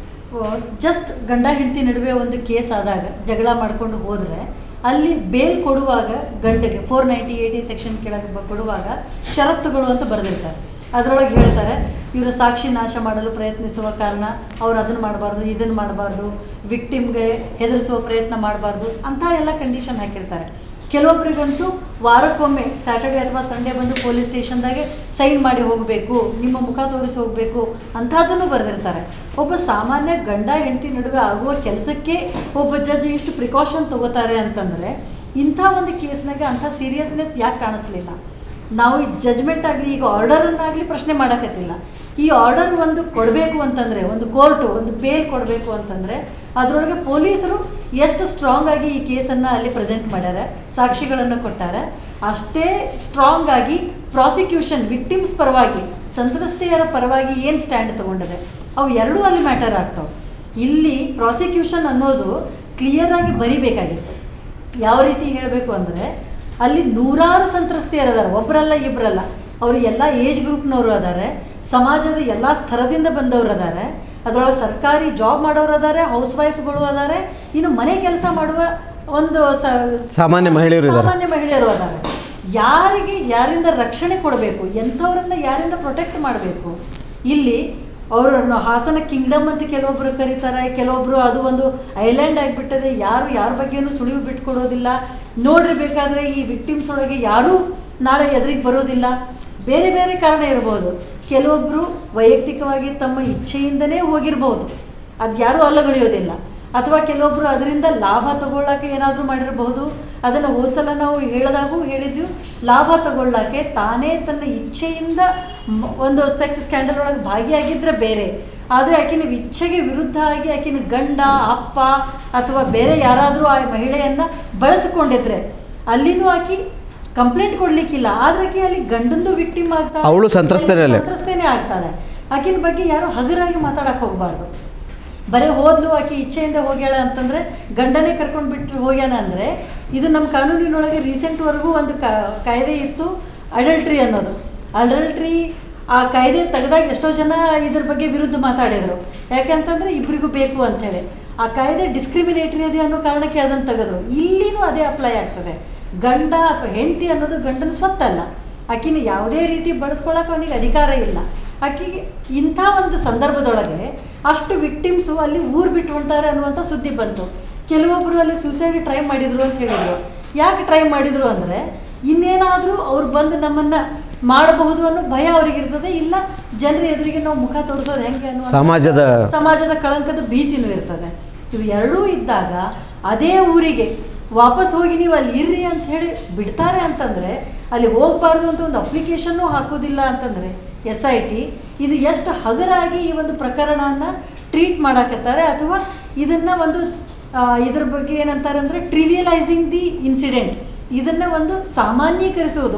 ಜಸ್ಟ್ ಗಂಡ ಹೆಂಡತಿ ನಡುವೆ ಒಂದು ಕೇಸ್ ಆದಾಗ ಜಗಳ ಮಾಡ್ಕೊಂಡು ಹೋದರೆ ಅಲ್ಲಿ ಬೇಲ್ ಕೊಡುವಾಗ ಗಂಡಗೆ ಫೋರ್ ನೈಂಟಿ ಏಯ್ಟಿ ಸೆಕ್ಷನ್ ಕೆಳಗೆ ಕೊಡುವಾಗ ಷರತ್ತುಗಳು ಅಂತ ಬರೆದಿರ್ತಾರೆ. ಅದರೊಳಗೆ ಹೇಳ್ತಾರೆ ಇವರು ಸಾಕ್ಷಿ ನಾಶ ಮಾಡಲು ಪ್ರಯತ್ನಿಸುವ ಕಾರಣ ಅವ್ರು ಅದನ್ನು ಮಾಡಬಾರ್ದು, ಇದನ್ನು ಮಾಡಬಾರ್ದು, ವಿಕ್ಟಿಮ್ಗೆ ಹೆದರಿಸುವ ಪ್ರಯತ್ನ ಮಾಡಬಾರ್ದು ಅಂತ ಎಲ್ಲ ಕಂಡೀಷನ್ ಹಾಕಿರ್ತಾರೆ. ಕೆಲವೊಬ್ಬರಿಗಂತೂ ವಾರಕ್ಕೊಮ್ಮೆ ಸ್ಯಾಟರ್ಡೆ ಅಥವಾ ಸಂಡೇ ಬಂದು ಪೊಲೀಸ್ ಸ್ಟೇಷನ್ದಾಗೆ ಸೈನ್ ಮಾಡಿ ಹೋಗಬೇಕು, ನಿಮ್ಮ ಮುಖ ತೋರಿಸಿ ಹೋಗಬೇಕು ಅಂಥದ್ದನ್ನು ಬರೆದಿರ್ತಾರೆ. ಒಬ್ಬ ಸಾಮಾನ್ಯ ಗಂಡ ಹೆಂಡತಿ ನಡುವೆ ಆಗುವ ಕೆಲಸಕ್ಕೆ ಒಬ್ಬ ಜಡ್ಜ್ ಇಷ್ಟು ಪ್ರಿಕಾಷನ್ ತಗೋತಾರೆ ಅಂತಂದರೆ ಇಂಥ ಒಂದು ಕೇಸ್ನಾಗೆ ಅಂಥ ಸೀರಿಯಸ್ನೆಸ್ ಯಾಕೆ ಕಾಣಿಸ್ಲಿಲ್ಲ? ನಾವು ಈ ಜಜ್ಮೆಂಟ್ ಆಗಲಿ ಈಗ ಆರ್ಡರನ್ನಾಗಲಿ ಪ್ರಶ್ನೆ ಮಾಡೋಕ್ಕತ್ತಿಲ್ಲ. ಈ ಆರ್ಡರ್ ಒಂದು ಕೊಡಬೇಕು ಅಂತಂದರೆ, ಒಂದು ಕೋರ್ಟು ಒಂದು ಬೇಲ್ ಕೊಡಬೇಕು ಅಂತಂದರೆ ಅದರೊಳಗೆ ಪೊಲೀಸರು ಎಷ್ಟು ಸ್ಟ್ರಾಂಗ್ ಆಗಿ ಈ ಕೇಸನ್ನು ಅಲ್ಲಿ ಪ್ರೆಸೆಂಟ್ ಮಾಡ್ಯಾರೆ, ಸಾಕ್ಷಿಗಳನ್ನು ಕೊಟ್ಟಾರೆ, ಅಷ್ಟೇ ಸ್ಟ್ರಾಂಗ್ ಆಗಿ ಪ್ರಾಸಿಕ್ಯೂಷನ್ ವಿಕ್ಟಿಮ್ಸ್ ಪರವಾಗಿ, ಸಂತ್ರಸ್ತೆಯರ ಪರವಾಗಿ ಏನು ಸ್ಟ್ಯಾಂಡ್ ತೊಗೊಂಡಿದೆ ಅವು ಎರಡೂ ಅಲ್ಲಿ ಮ್ಯಾಟರ್ ಆಗ್ತಾವೆ. ಇಲ್ಲಿ ಪ್ರಾಸಿಕ್ಯೂಷನ್ ಅನ್ನೋದು ಕ್ಲಿಯರಾಗಿ ಬರಿಬೇಕಾಗಿತ್ತು. ಯಾವ ರೀತಿ ಹೇಳಬೇಕು ಅಂದರೆ ಅಲ್ಲಿ ನೂರಾರು ಸಂತ್ರಸ್ತೆಯರದಾರೆ, ಒಬ್ಬರಲ್ಲ ಇಬ್ಬರಲ್ಲ, ಅವರು ಎಲ್ಲ ಏಜ್ ಗ್ರೂಪ್ನವರು ಅದಾರೆ, ಸಮಾಜದ ಎಲ್ಲ ಸ್ತರದಿಂದ ಬಂದವರು ಅದಾರೆ, ಅದರೊಳಗೆ ಸರ್ಕಾರಿ ಜಾಬ್ ಮಾಡೋರು ಅದಾರೆ, ಹೌಸ್ ವೈಫ್ಗಳು ಅದಾರೆ, ಇನ್ನು ಮನೆ ಕೆಲಸ ಮಾಡುವ ಒಂದು ಸಾಮಾನ್ಯ ಮಹಿಳೆಯರು ಸಾಮಾನ್ಯ ಮಹಿಳೆಯರು ಅದಾರೆ. ಯಾರಿಗೆ ಯಾರಿಂದ ರಕ್ಷಣೆ ಕೊಡಬೇಕು, ಎಂಥವ್ರನ್ನ ಯಾರಿಂದ ಪ್ರೊಟೆಕ್ಟ್ ಮಾಡಬೇಕು? ಇಲ್ಲಿ ಅವರನ್ನು ಹಾಸನ ಕಿಂಗ್ಡಮ್ ಅಂತ ಕೆಲವೊಬ್ಬರು ಕರೀತಾರೆ, ಕೆಲವೊಬ್ಬರು ಅದು ಒಂದು ಐಲ್ಯಾಂಡ್ ಆಗಿಬಿಟ್ಟದೆ, ಯಾರು ಯಾರ ಬಗ್ಗೆನೂ ಸುಳಿವು ಬಿಟ್ಕೊಡೋದಿಲ್ಲ. ನೋಡ್ರಿ ಬೇಕಾದರೆ ಈ ವಿಕ್ಟಿಮ್ಸ್ ಒಳಗೆ ಯಾರೂ ನಾಳೆ ಎದುರಿಗೆ ಬರೋದಿಲ್ಲ, ಬೇರೆ ಬೇರೆ ಕಾರಣ ಇರ್ಬೋದು. ಕೆಲವೊಬ್ಬರು ವೈಯಕ್ತಿಕವಾಗಿ ತಮ್ಮ ಇಚ್ಛೆಯಿಂದನೇ ಹೋಗಿರ್ಬೋದು, ಅದು ಯಾರೂ ಅಲ್ಲಗಳೆಯೋದಿಲ್ಲ. ಅಥವಾ ಕೆಲವೊಬ್ಬರು ಅದರಿಂದ ಲಾಭ ತಗೊಳ್ಳೋಕ್ಕೆ ಏನಾದರೂ ಮಾಡಿರಬಹುದು. ಅದನ್ನು ಹೋದ್ಸಲ ನಾವು ಹೇಳಿದಾಗೂ ಹೇಳಿದ್ವಿ, ಲಾಭ ತಗೊಳ್ಳೋಕ್ಕೆ ತಾನೇ ತನ್ನ ಇಚ್ಛೆಯಿಂದ ಒಂದು ಸೆಕ್ಸ್ ಸ್ಕ್ಯಾಂಡಲ್ ಒಳಗೆ ಭಾಗಿಯಾಗಿದ್ದರೆ ಬೇರೆ. ಆದರೆ ಆಕಿನ ಇಚ್ಛೆಗೆ ವಿರುದ್ಧ ಆಗಿ ಆಕಿನ ಗಂಡ, ಅಪ್ಪ ಅಥವಾ ಬೇರೆ ಯಾರಾದರೂ ಆ ಮಹಿಳೆಯನ್ನು ಬಳಸಿಕೊಂಡಿದ್ರೆ ಅಲ್ಲಿನೂ ಆಕಿ ಕಂಪ್ಲೇಂಟ್ ಕೊಡ್ಲಿಕ್ಕಿಲ್ಲ. ಆದ್ರೆ ಆಕೆ ಅಲ್ಲಿ ಗಂಡಂದು ವಿಕ್ಟಿಮ್ ಆಗ್ತಾಳೆ, ಅವಳು ಸಂತ್ರಸ್ತೇನೆ ಸಂತ್ರಸ್ತೇನೆ ಆಗ್ತಾಳೆ. ಆಕಿನ ಬಗ್ಗೆ ಯಾರು ಹಗುರಾಗಿ ಮಾತಾಡಕ್ಕೆ ಹೋಗಬಾರ್ದು. ಬರೀ ಹೋದ್ಲು ಆಕೆ ಇಚ್ಛೆಯಿಂದ ಹೋಗ್ಯಾಳ ಅಂತಂದರೆ ಗಂಡನೇ ಕರ್ಕೊಂಡು ಬಿಟ್ಟು ಹೋಗ್ಯಾನ ಅಂದರೆ ಇದು ನಮ್ಮ ಕಾನೂನಿನೊಳಗೆ ರೀಸೆಂಟ್ವರೆಗೂ ಒಂದು ಕಾಯ್ದೆ ಇತ್ತು, ಅಡಲ್ಟ್ರಿ ಅನ್ನೋದು. ಅಡಲ್ಟ್ರಿ ಆ ಕಾಯ್ದೆ ತೆಗೆದಾಗ ಎಷ್ಟೋ ಜನ ಇದ್ರ ಬಗ್ಗೆ ವಿರುದ್ಧ ಮಾತಾಡಿದರು. ಯಾಕೆಂತಂದರೆ ಇಬ್ಬರಿಗೂ ಬೇಕು ಅಂಥೇಳಿ. ಆ ಕಾಯ್ದೆ ಡಿಸ್ಕ್ರಿಮಿನೇಟರಿ ಇದೆ ಅನ್ನೋ ಕಾರಣಕ್ಕೆ ಅದನ್ನು ತೆಗೆದ್ರು. ಇಲ್ಲಿನೂ ಅದೇ ಅಪ್ಲೈ ಆಗ್ತದೆ. ಗಂಡ ಅಥವಾ ಹೆಂಡತಿ ಅನ್ನೋದು ಗಂಡನ ಸ್ವತ್ತಲ್ಲ, ಆಕಿನ ಯಾವುದೇ ರೀತಿ ಬಳಸ್ಕೊಳ್ಳೋಕೆ ಅವನಿಗೆ ಅಧಿಕಾರ ಇಲ್ಲ. ಆಕೆಗೆ ಇಂಥ ಒಂದು ಸಂದರ್ಭದೊಳಗೆ ಅಷ್ಟು ವಿಕ್ಟಿಮ್ಸು ಅಲ್ಲಿ ಊರು ಬಿಟ್ಟು ಹೊಂಟಾರೆ ಅನ್ನುವಂಥ ಸುದ್ದಿ ಬಂತು. ಕೆಲವೊಬ್ಬರು ಅಲ್ಲಿ ಸೂಸೈಡ್ ಟ್ರೈ ಮಾಡಿದರು ಅಂತ ಹೇಳಿದರು. ಯಾಕೆ ಟ್ರೈ ಮಾಡಿದರು ಅಂದರೆ ಇನ್ನೇನಾದರೂ ಅವ್ರು ಬಂದು ನಮ್ಮನ್ನು ಮಾಡಬಹುದು ಅನ್ನೋ ಭಯ ಅವ್ರಿಗಿರ್ತದೆ, ಇಲ್ಲ ಜನರ ಎದುರಿಗೆ ನಾವು ಮುಖ ತೋರಿಸೋದು ಹೆಂಗೆ ಅನ್ನೋ ಸಮಾಜದ ಸಮಾಜದ ಕಳಂಕದ ಭೀತಿನೂ ಇರ್ತದೆ. ಇವು ಎರಡೂ ಇದ್ದಾಗ ಅದೇ ಊರಿಗೆ ವಾಪಸ್ ಹೋಗಿ ನೀವು ಅಲ್ಲಿ ಇರ್ರಿ ಅಂತ ಹೇಳಿ ಬಿಡ್ತಾರೆ ಅಂತಂದರೆ, ಅಲ್ಲಿ ಹೋಗಬಾರ್ದು ಅಂತ ಒಂದು ಅಪ್ಲಿಕೇಶನ್ನೂ ಹಾಕೋದಿಲ್ಲ ಅಂತಂದರೆ ಎಸ್ ಐ ಟಿ ಇದು ಎಷ್ಟು ಹಗರಾಗಿ ಈ ಒಂದು ಪ್ರಕರಣವನ್ನು ಟ್ರೀಟ್ ಮಾಡಕತ್ತಾರೆ. ಅಥವಾ ಇದನ್ನು ಒಂದು ಇದ್ರ ಬಗ್ಗೆ ಏನಂತಾರೆ ಅಂದರೆ ಟ್ರಿವಿಯಲೈಸಿಂಗ್ ದಿ ಇನ್ಸಿಡೆಂಟ್, ಇದನ್ನು ಒಂದು ಸಾಮಾನ್ಯೀಕರಿಸುವುದು,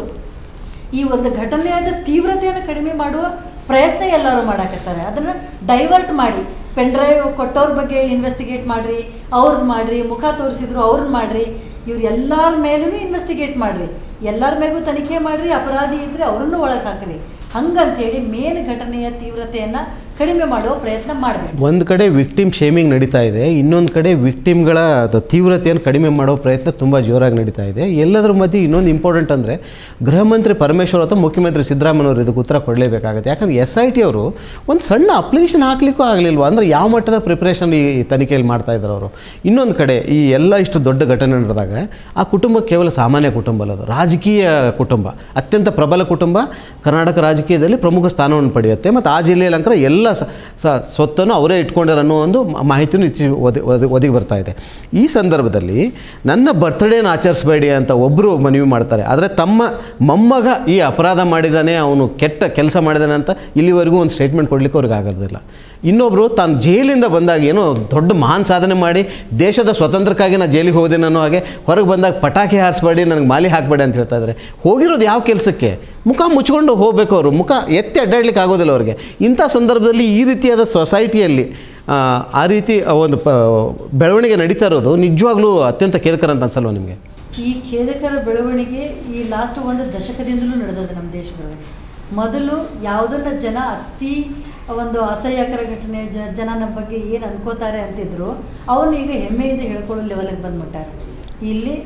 ಈ ಒಂದು ಘಟನೆಯಾದ ತೀವ್ರತೆಯನ್ನು ಕಡಿಮೆ ಮಾಡುವ ಪ್ರಯತ್ನ ಎಲ್ಲರೂ ಮಾಡಕತ್ತಾರೆ. ಅದನ್ನು ಡೈವರ್ಟ್ ಮಾಡಿ ಪೆನ್ ಡ್ರೈವ್ ಕೊಟ್ಟವ್ರ ಬಗ್ಗೆ ಇನ್ವೆಸ್ಟಿಗೇಟ್ ಮಾಡಿರಿ, ಅವ್ರದ್ದು ಮಾಡಿರಿ, ಮುಖ ತೋರಿಸಿದ್ರು ಅವ್ರನ್ನ ಮಾಡಿರಿ, ಇವ್ರು ಎಲ್ಲರ ಮೇಲೂ ಇನ್ವೆಸ್ಟಿಗೇಟ್ ಮಾಡಿರಿ, ಎಲ್ಲರ ಮೇಗೂ ತನಿಖೆ ಮಾಡಿರಿ, ಅಪರಾಧಿ ಇದ್ದರೆ ಅವ್ರನ್ನೂ ಒಳಗೆ ಹಾಕಿರಿ. ಹಂಗಂಥೇಳಿ ಮೇನ್ ಘಟನೆಯ ತೀವ್ರತೆಯನ್ನು ಕಡಿಮೆ ಮಾಡುವ ಪ್ರಯತ್ನ ಮಾಡಬೇಕು. ಒಂದು ಕಡೆ ವಿಕ್ಟಿಮ್ ಶೇಮಿಂಗ್ ನಡೀತಾ ಇದೆ, ಇನ್ನೊಂದು ಕಡೆ ವಿಕ್ಟಿಮ್ಗಳ ತೀವ್ರತೆಯನ್ನು ಕಡಿಮೆ ಮಾಡೋ ಪ್ರಯತ್ನ ತುಂಬ ಜೋರಾಗಿ ನಡೀತಾ ಇದೆ. ಎಲ್ಲದರ ಮಧ್ಯೆ ಇನ್ನೊಂದು ಇಂಪಾರ್ಟೆಂಟ್ ಅಂದರೆ ಗೃಹ ಮಂತ್ರಿ ಪರಮೇಶ್ವರ್ ಅಥವಾ ಮುಖ್ಯಮಂತ್ರಿ ಸಿದ್ದರಾಮಯ್ಯವರು ಇದಕ್ಕೆ ಉತ್ತರ ಕೊಡಲೇಬೇಕಾಗುತ್ತೆ. ಯಾಕಂದರೆ ಎಸ್ ಐ ಟಿ ಅವರು ಒಂದು ಸಣ್ಣ ಅಪ್ಲಿಕೇಶನ್ ಹಾಕ್ಲಿಕ್ಕೂ ಆಗಲಿಲ್ವ, ಅಂದರೆ ಯಾವ ಮಟ್ಟದ ಪ್ರಿಪ್ರೇಷನ್ ಈ ತನಿಖೆಯಲ್ಲಿ ಮಾಡ್ತಾ ಇದ್ದಾರೆ ಅವರು. ಇನ್ನೊಂದು ಕಡೆ ಈ ಎಲ್ಲ ಇಷ್ಟು ದೊಡ್ಡ ಘಟನೆ ನಡೆದಾಗ ಆ ಕುಟುಂಬ ಕೇವಲ ಸಾಮಾನ್ಯ ಕುಟುಂಬ ಅಲ್ಲ, ಅದು ರಾಜಕೀಯ ಕುಟುಂಬ, ಅತ್ಯಂತ ಪ್ರಬಲ ಕುಟುಂಬ, ಕರ್ನಾಟಕ ರಾಜಕೀಯದಲ್ಲಿ ಪ್ರಮುಖ ಸ್ಥಾನವನ್ನು ಪಡೆಯುತ್ತೆ. ಮತ್ತು ಆ ಜಿಲ್ಲೆಯಲ್ಲಿ ಅಂಕರ ಎಲ್ಲ ಸ್ವತ್ತನ್ನು ಅವರೇ ಇಟ್ಕೊಂಡಿರೋ ಅನ್ನೋ ಒಂದು ಮಾಹಿತಿನೂ ಇತ್ತೀಚೆಗೆ ಒದಿ ಒದಿ ಒದಗಿ ಬರ್ತಾ ಇದೆ. ಈ ಸಂದರ್ಭದಲ್ಲಿ ನನ್ನ ಬರ್ತ್ಡೇನ ಆಚರಿಸಬೇಡಿ ಅಂತ ಒಬ್ಬರು ಮನವಿ ಮಾಡ್ತಾರೆ, ಆದರೆ ತಮ್ಮ ಮೊಮ್ಮಗ ಈ ಅಪರಾಧ ಮಾಡಿದ್ದಾನೆ, ಅವನು ಕೆಟ್ಟ ಕೆಲಸ ಮಾಡಿದ್ದಾನೆ ಅಂತ ಇಲ್ಲಿವರೆಗೂ ಒಂದು ಸ್ಟೇಟ್ಮೆಂಟ್ ಕೊಡಲಿಕ್ಕೆ ಅವ್ರಿಗೆ ಆಗೋದಿಲ್ಲ. ಇನ್ನೊಬ್ಬರು ತಾನು ಜೈಲಿಂದ ಬಂದಾಗ ಏನೋ ದೊಡ್ಡ ಮಹಾನ್ ಸಾಧನೆ ಮಾಡಿ ದೇಶದ ಸ್ವತಂತ್ರಕ್ಕಾಗಿ ನಾನು ಜೈಲಿಗೆ ಹೋದೆ ಅನ್ನೋ ಹಾಗೆ ಹೊರಗೆ ಬಂದಾಗ ಪಟಾಕಿ ಹಾರಿಸ್ಬೇಡಿ, ನನಗೆ ಮಾಲಿ ಹಾಕಬೇಡಿ ಅಂತ ಹೇಳ್ತಾ ಇದ್ದಾರೆ. ಹೋಗಿರೋದು ಯಾವ ಕೆಲಸಕ್ಕೆ? ಮುಖ ಮುಚ್ಕೊಂಡು ಹೋಗಬೇಕು, ಅವರು ಮುಖ ಎತ್ತಿ ಅಡ್ಡಾಡ್ಲಿಕ್ಕೆ ಆಗೋದಿಲ್ಲ ಅವ್ರಿಗೆ. ಇಂಥ ಸಂದರ್ಭದಲ್ಲಿ ಈ ರೀತಿಯಾದ ಸೊಸೈಟಿಯಲ್ಲಿ ಆ ರೀತಿ ಒಂದು ಪ ಬೆಳವಣಿಗೆ ನಡೀತಾ ಇರೋದು ನಿಜವಾಗ್ಲೂ ಅತ್ಯಂತ ಖೇದಕರ ಅಂತ ಅನ್ಸಲ್ವ ನಿಮಗೆ? ಈ ಖೇದಕರ ಬೆಳವಣಿಗೆ ಈ ಲಾಸ್ಟ್ ಒಂದು ದಶಕದಿಂದಲೂ ನಡೆದದೆ ನಮ್ಮ ದೇಶದೊಳಗೆ. ಮೊದಲು ಯಾವುದನ್ನು ಜನ ಅತಿ ಒಂದು ಅಸಹ್ಯಕರ ಘಟನೆ, ಜ ಜನ ನಮ್ಮ ಬಗ್ಗೆ ಏನು ಅನ್ಕೋತಾರೆ ಅಂತಿದ್ರು, ಅವನು ಈಗ ಹೆಮ್ಮೆಯಿಂದ ಹೇಳ್ಕೊಳ್ಳೋ ಲೆವೆಲಿಗೆ ಬಂದ್ಬಿಟ್ಟಾರೆ. ಇಲ್ಲಿ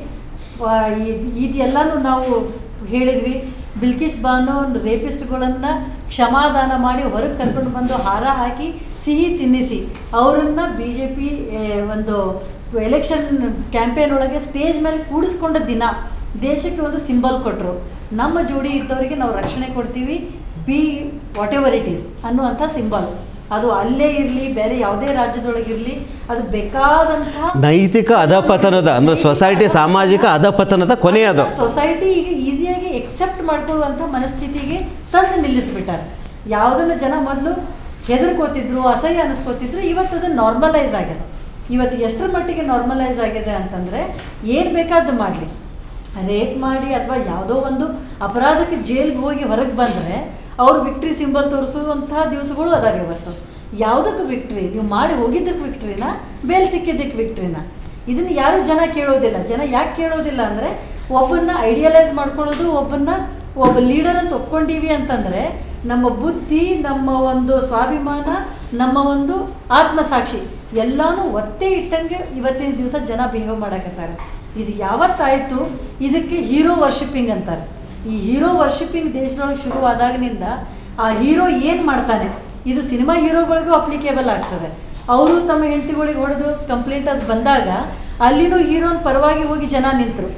ಇದೆಲ್ಲನೂ ನಾವು ಹೇಳಿದ್ವಿ, ಬಿಲ್ಕಿಸ್ ಬಾನು ರೇಪಿಸ್ಟ್ಗಳನ್ನು ಕ್ಷಮಾದಾನ ಮಾಡಿ ಹೊರಗೆ ಕರ್ಕೊಂಡು ಬಂದು ಹಾರ ಹಾಕಿ ಸಿಹಿ ತಿನ್ನಿಸಿ ಅವರನ್ನು ಬಿ ಜೆ ಪಿ ಒಂದು ಎಲೆಕ್ಷನ್ ಕ್ಯಾಂಪೇನ್ ಒಳಗೆ ಸ್ಟೇಜ್ ಮೇಲೆ ಕೂಡಿಸ್ಕೊಂಡ ದಿನ ದೇಶಕ್ಕೆ ಒಂದು ಸಿಂಬಲ್ ಕೊಟ್ಟರು. ನಮ್ಮ ಜೋಡಿ ಇದ್ದವರಿಗೆ ನಾವು ರಕ್ಷಣೆ ಕೊಡ್ತೀವಿ, be whatever it is ಅನ್ನುವಂಥ ಸಿಂಬಲ್. ಅದು ಅಲ್ಲೇ ಇರಲಿ, ಬೇರೆ ಯಾವುದೇ ರಾಜ್ಯದೊಳಗಿರಲಿ, ಅದು ಬೇಕಾದಂತಹ ನೈತಿಕ ಅಧಪತನದ ಅಂದರೆ ಸೊಸೈಟಿ ಸಾಮಾಜಿಕ ಅಧಪತನದ ಕೊನೆಯದು. ಸೊಸೈಟಿ ಈಗ ಈಸಿಯಾಗಿ ಎಕ್ಸೆಪ್ಟ್ ಮಾಡ್ಕೊಳ್ಳುವಂಥ ಮನಸ್ಥಿತಿಗೆ ತಂದು ನಿಲ್ಲಿಸ್ಬಿಟ್ಟಾರೆ. ಯಾವುದನ್ನು ಜನ ಮೊದಲು ಹೆದರ್ಕೋತಿದ್ರು, ಅಸಹ್ಯ ಅನ್ನಿಸ್ಕೋತಿದ್ರು, ಇವತ್ತು ಅದು ನಾರ್ಮಲೈಸ್ ಆಗಿದೆ. ಇವತ್ತು ಎಷ್ಟರ ಮಟ್ಟಿಗೆ ನಾರ್ಮಲೈಸ್ ಆಗಿದೆ ಅಂತಂದರೆ ಏನು ಬೇಕಾದ್ದು ಮಾಡಲಿ, ರೇಪ್ ಮಾಡಿ ಅಥವಾ ಯಾವುದೋ ಒಂದು ಅಪರಾಧಕ್ಕೆ ಜೈಲ್ಗೆ ಹೋಗಿ ಹೊರಗೆ ಬಂದರೆ ಅವ್ರು ವಿಕ್ಟ್ರಿ ಸಿಂಬಲ್ ತೋರಿಸುವಂಥ ದಿವಸಗಳು ಅದಾವೆ ಇವತ್ತು. ಯಾವುದಕ್ಕೆ ವಿಕ್ಟ್ರಿ? ನೀವು ಮಾಡಿ ಹೋಗಿದ್ದಕ್ಕೆ ವಿಕ್ಟ್ರಿನ, ಬೇಲ್ ಸಿಕ್ಕಿದ್ದಕ್ಕೆ ವಿಕ್ಟ್ರಿನ? ಇದನ್ನು ಯಾರೂ ಜನ ಕೇಳೋದಿಲ್ಲ. ಜನ ಯಾಕೆ ಕೇಳೋದಿಲ್ಲ ಅಂದರೆ, ಒಬ್ಬನ್ನ ಐಡಿಯಲೈಸ್ ಮಾಡ್ಕೊಳ್ಳೋದು, ಒಬ್ಬನ್ನ ಒಬ್ಬ ಲೀಡರ್ ಅಂತ ಒಪ್ಕೊಂಡೀವಿ ಅಂತಂದರೆ ನಮ್ಮ ಬುದ್ಧಿ, ನಮ್ಮ ಒಂದು ಸ್ವಾಭಿಮಾನ, ನಮ್ಮ ಒಂದು ಆತ್ಮಸಾಕ್ಷಿ ಎಲ್ಲನೂ ಒತ್ತೆ ಇಟ್ಟಂಗೆ ಇವತ್ತಿನ ದಿವಸ ಜನ ಬಿಹೇವ್ ಮಾಡಕತ್ತಾರೆ. ಇದು ಯಾವತ್ತಾಯಿತು, ಇದಕ್ಕೆ ಹೀರೋ ವರ್ಷಿಪಿಂಗ್ ಅಂತಾರೆ. ಈ ಹೀರೋ ವರ್ಷಿಪಿಂಗ್ ದೇಶದೊಳಗೆ ಶುರುವಾದಾಗಿನಿಂದ ಆ ಹೀರೋ ಏನು ಮಾಡ್ತಾನೆ, ಇದು ಸಿನಿಮಾ ಹೀರೋಗಳಿಗೂ ಅಪ್ಲಿಕೇಬಲ್ ಆಗ್ತದೆ. ಅವರು ತಮ್ಮ ಹೆಂಡತಿಗಳಿಗೆ ಹೊಡೆದು ಕಂಪ್ಲೇಂಟ್ ಅದು ಬಂದಾಗ ಅಲ್ಲಿನೂ ಹೀರೋನ ಪರವಾಗಿ ಹೋಗಿ ಜನ ನಿಂತರು,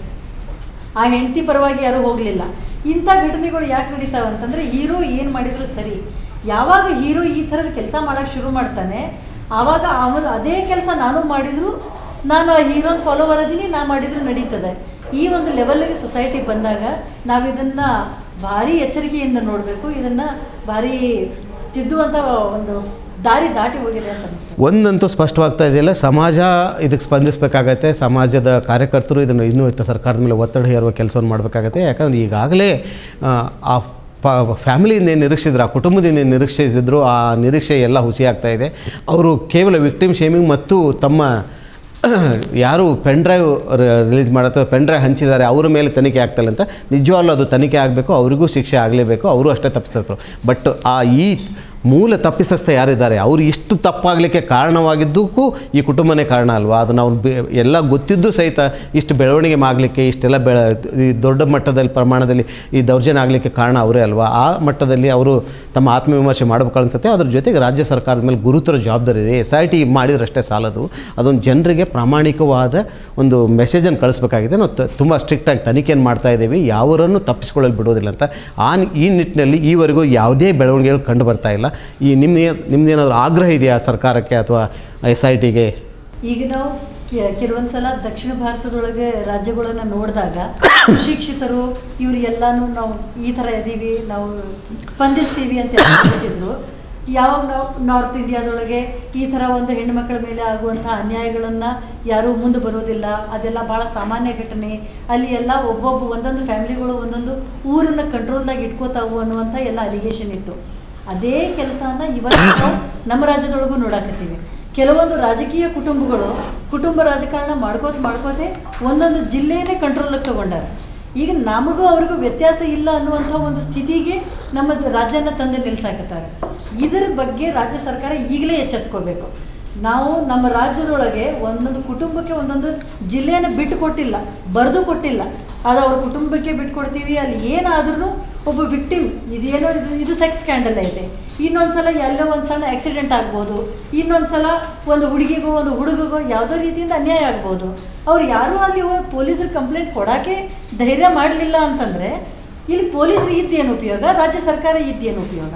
ಆ ಹೆಂಡತಿ ಪರವಾಗಿ ಯಾರೂ ಹೋಗಲಿಲ್ಲ. ಇಂಥ ಘಟನೆಗಳು ಯಾಕೆ ನಡೀತಾವೆ ಅಂತಂದರೆ, ಹೀರೋ ಏನು ಮಾಡಿದ್ರು ಸರಿ. ಯಾವಾಗ ಹೀರೋ ಈ ಥರದ ಕೆಲಸ ಮಾಡೋಕ್ಕೆ ಶುರು ಮಾಡ್ತಾನೆ, ಆವಾಗ ಅವನು ಅದೇ ಕೆಲಸ ನಾನು ಮಾಡಿದ್ರು, ನಾನು ಆ ಹೀರೋನ ಫಾಲೋವರ್ ಅದೀನಿ, ನಾ ಮಾಡಿದ್ರು ನಡೀತದೆ. ಈ ಒಂದು ಲೆವೆಲ್ಗೆ ಸೊಸೈಟಿ ಬಂದಾಗ ನಾವು ಇದನ್ನು ಭಾರಿ ಎಚ್ಚರಿಕೆಯಿಂದ ನೋಡಬೇಕು. ಇದನ್ನು ಭಾರಿ ತಿದ್ದುವಂಥ ಒಂದು ದಾರಿ ದಾಟಿ ಹೋಗಿದೆ ಅಂತ ಅನಿಸ್ತದೆ. ಒಂದಂತೂ ಸ್ಪಷ್ಟವಾಗ್ತಾ ಇದೆಯಲ್ಲ, ಸಮಾಜ ಇದಕ್ಕೆ ಸ್ಪಂದಿಸಬೇಕಾಗತ್ತೆ. ಸಮಾಜದ ಕಾರ್ಯಕರ್ತರು ಇದನ್ನು ಇನ್ನೂ ಸರ್ಕಾರದ ಮೇಲೆ ಒತ್ತಡ ಹೇರುವ ಕೆಲಸವನ್ನು ಮಾಡಬೇಕಾಗತ್ತೆ. ಯಾಕಂದರೆ ಈಗಾಗಲೇ ಆ ಪ ಫ್ಯಾಮಿಲಿಯಿಂದ ಏನು ನಿರೀಕ್ಷಿದ್ರು, ಆ ಕುಟುಂಬದಿಂದ ಏನು ನಿರೀಕ್ಷಿಸಿದ್ರು, ಆ ನಿರೀಕ್ಷೆ ಎಲ್ಲ ಹುಸಿಯಾಗ್ತಾ ಇದೆ. ಅವರು ಕೇವಲ ವಿಕ್ಟಿಮ್ ಶೇಮಿಂಗ್ ಮತ್ತು ತಮ್ಮ ಯಾರು ಪೆನ್ ಡ್ರೈವ್ ರಿಲೀಸ್ ಮಾಡತ್ತೋ ಪೆನ್ ಡ್ರೈವ್ ಹಂಚಿದ್ದಾರೆ ಅವರ ಮೇಲೆ ತನಿಖೆ ಆಗ್ತಾಯಿಲ್ಲ ಅಂತ. ನಿಜವಾಗ್ಲೂ ಅದು ತನಿಖೆ ಆಗಬೇಕು, ಅವರಿಗೂ ಶಿಕ್ಷೆ ಆಗಲೇಬೇಕು, ಅವರು ಅಷ್ಟೇ ತಪ್ಪಿಸಿದ್ರು. ಬಟ್ ಆ ಈ ಮೂಲ ತಪ್ಪಿತಸ್ಥ ಯಾರಿದ್ದಾರೆ, ಅವರು ಇಷ್ಟು ತಪ್ಪಾಗಲಿಕ್ಕೆ ಕಾರಣವಾಗಿದ್ದಕ್ಕೂ ಈ ಕುಟುಂಬನೇ ಕಾರಣ ಅಲ್ವಾ? ಅದು ನಾವು ಎಲ್ಲ ಗೊತ್ತಿದ್ದು ಸಹಿತ ಇಷ್ಟು ಬೆಳವಣಿಗೆ ಆಗಲಿಕ್ಕೆ, ಇಷ್ಟೆಲ್ಲ ಬೆಳ ಈ ದೊಡ್ಡ ಮಟ್ಟದಲ್ಲಿ ಪ್ರಮಾಣದಲ್ಲಿ ಈ ದೌರ್ಜನ್ಯ ಆಗಲಿಕ್ಕೆ ಕಾರಣ ಅವರೇ ಅಲ್ವಾ? ಆ ಮಟ್ಟದಲ್ಲಿ ಅವರು ತಮ್ಮ ಆತ್ಮವಿಮರ್ಶೆ ಮಾಡಬೇಕು ಅನಿಸುತ್ತೆ. ಅದ್ರ ಜೊತೆಗೆ ರಾಜ್ಯ ಸರ್ಕಾರದ ಮೇಲೆ ಗುರುತರ ಜವಾಬ್ದಾರಿ ಇದೆ. ಎಸ್ ಐ ಟಿ ಮಾಡಿದ್ರಷ್ಟೇ ಸಾಲದು, ಅದೊಂದು ಜನರಿಗೆ ಪ್ರಾಮಾಣಿಕವಾದ ಒಂದು ಮೆಸೇಜನ್ನು ಕಳಿಸ್ಬೇಕಾಗಿದೆ. ನಾವು ತುಂಬ ಸ್ಟ್ರಿಕ್ಟಾಗಿ ತನಿಖೆಯನ್ನು ಮಾಡ್ತಾ ಇದ್ದೀವಿ, ಯಾವರನ್ನು ತಪ್ಪಿಸ್ಕೊಳ್ಳಲು ಬಿಡೋದಿಲ್ಲ ಅಂತ. ಆ ಈ ನಿಟ್ಟಿನಲ್ಲಿ ಈವರೆಗೂ ಯಾವುದೇ ಬೆಳವಣಿಗೆಗಳು ಕಂಡು ಬರ್ತಾ ಇಲ್ಲ. ಈ ನಿಮ್ಮ ನಿಮ್ಮದೇನಾದರೂ ಆಗ್ರಹ ಇದೆಯಾ ಸರ್ಕಾರಕ್ಕೆ ಅಥವಾ ಎಸ್ ಐ ಟಿಗೆ? ಈಗ ನಾವು ಕೆಲವೊಂದು ಸಲ ದಕ್ಷಿಣ ಭಾರತದೊಳಗೆ ರಾಜ್ಯಗಳನ್ನು ನೋಡಿದಾಗ ಸುಶಿಕ್ಷಿತರು ಇವರು ಎಲ್ಲನೂ ನಾವು ಈ ಥರ ಇದ್ದೀವಿ, ನಾವು ಸ್ಪಂದಿಸ್ತೀವಿ ಅಂತ ಹೇಳ್ತಿದ್ರು. ಯಾವಾಗ ನಾವು ನಾರ್ತ್ ಇಂಡಿಯಾದೊಳಗೆ ಈ ಥರ ಒಂದು ಹೆಣ್ಣು ಮಕ್ಕಳ ಮೇಲೆ ಆಗುವಂಥ ಅನ್ಯಾಯಗಳನ್ನು ಯಾರೂ ಮುಂದೆ ಬರೋದಿಲ್ಲ, ಅದೆಲ್ಲ ಭಾಳ ಸಾಮಾನ್ಯ ಘಟನೆ, ಅಲ್ಲಿ ಎಲ್ಲ ಒಬ್ಬೊಬ್ಬ ಒಂದೊಂದು ಫ್ಯಾಮಿಲಿಗಳು ಒಂದೊಂದು ಊರನ್ನು ಕಂಟ್ರೋಲ್ದಾಗ ಇಟ್ಕೋತಾವು ಅನ್ನುವಂಥ ಎಲ್ಲ ಅಲಿಗೇಷನ್ ಇತ್ತು. ಅದೇ ಕೆಲಸನ ಇವತ್ತು ನಾವು ನಮ್ಮ ರಾಜ್ಯದೊಳಗೂ ನೋಡಾಕತ್ತೀವಿ. ಕೆಲವೊಂದು ರಾಜಕೀಯ ಕುಟುಂಬಗಳು ಕುಟುಂಬ ರಾಜಕಾರಣ ಮಾಡ್ಕೋತ ಮಾಡ್ಕೋತೆ ಒಂದೊಂದು ಜಿಲ್ಲೆಯೇ ಕಂಟ್ರೋಲಿಗೆ ತಗೊಂಡಾರೆ. ಈಗ ನಮಗೂ ಅವ್ರಿಗೂ ವ್ಯತ್ಯಾಸ ಇಲ್ಲ ಅನ್ನುವಂಥ ಒಂದು ಸ್ಥಿತಿಗೆ ನಮ್ಮ ರಾಜ್ಯನ ತಂದು ನಿಲ್ಲಿಸಾಕತ್ತಾರೆ. ಇದರ ಬಗ್ಗೆ ರಾಜ್ಯ ಸರ್ಕಾರ ಈಗಲೇ ಎಚ್ಚೆತ್ಕೋಬೇಕು. ನಾವು ನಮ್ಮ ರಾಜ್ಯದೊಳಗೆ ಒಂದೊಂದು ಕುಟುಂಬಕ್ಕೆ ಒಂದೊಂದು ಜಿಲ್ಲೆಯನ್ನು ಬಿಟ್ಟು ಕೊಟ್ಟಿಲ್ಲ, ಬರೆದು ಕೊಟ್ಟಿಲ್ಲ. ಅದು ಅವ್ರ ಕುಟುಂಬಕ್ಕೆ ಬಿಟ್ಟು ಕೊಡ್ತೀವಿ, ಅಲ್ಲಿ ಏನಾದ್ರೂ ಒಬ್ಬ ವಿಕ್ಟಿಮ್ ಇದೇನೋ ಇದು ಇದು ಸೆಕ್ಸ್ ಸ್ಕ್ಯಾಂಡಲ್ ಐತೆ, ಇನ್ನೊಂದು ಸಲ ಎಲ್ಲೋ ಒಂದು ಸಣ್ಣ ಆಕ್ಸಿಡೆಂಟ್ ಆಗ್ಬೋದು, ಇನ್ನೊಂದು ಸಲ ಒಂದು ಹುಡುಗಿಗೋ ಒಂದು ಹುಡುಗಿಗೋ ಯಾವುದೋ ರೀತಿಯಿಂದ ಅನ್ಯಾಯ ಆಗ್ಬೋದು. ಅವ್ರು ಯಾರೂ ಅಲ್ಲಿ ಪೊಲೀಸರು ಕಂಪ್ಲೇಂಟ್ ಕೊಡೋಕ್ಕೆ ಧೈರ್ಯ ಮಾಡಲಿಲ್ಲ ಅಂತಂದರೆ ಇಲ್ಲಿ ಪೊಲೀಸರು ಇದ್ದೇನು ಉಪಯೋಗ, ರಾಜ್ಯ ಸರ್ಕಾರ ಇದ್ದೇನು ಉಪಯೋಗ?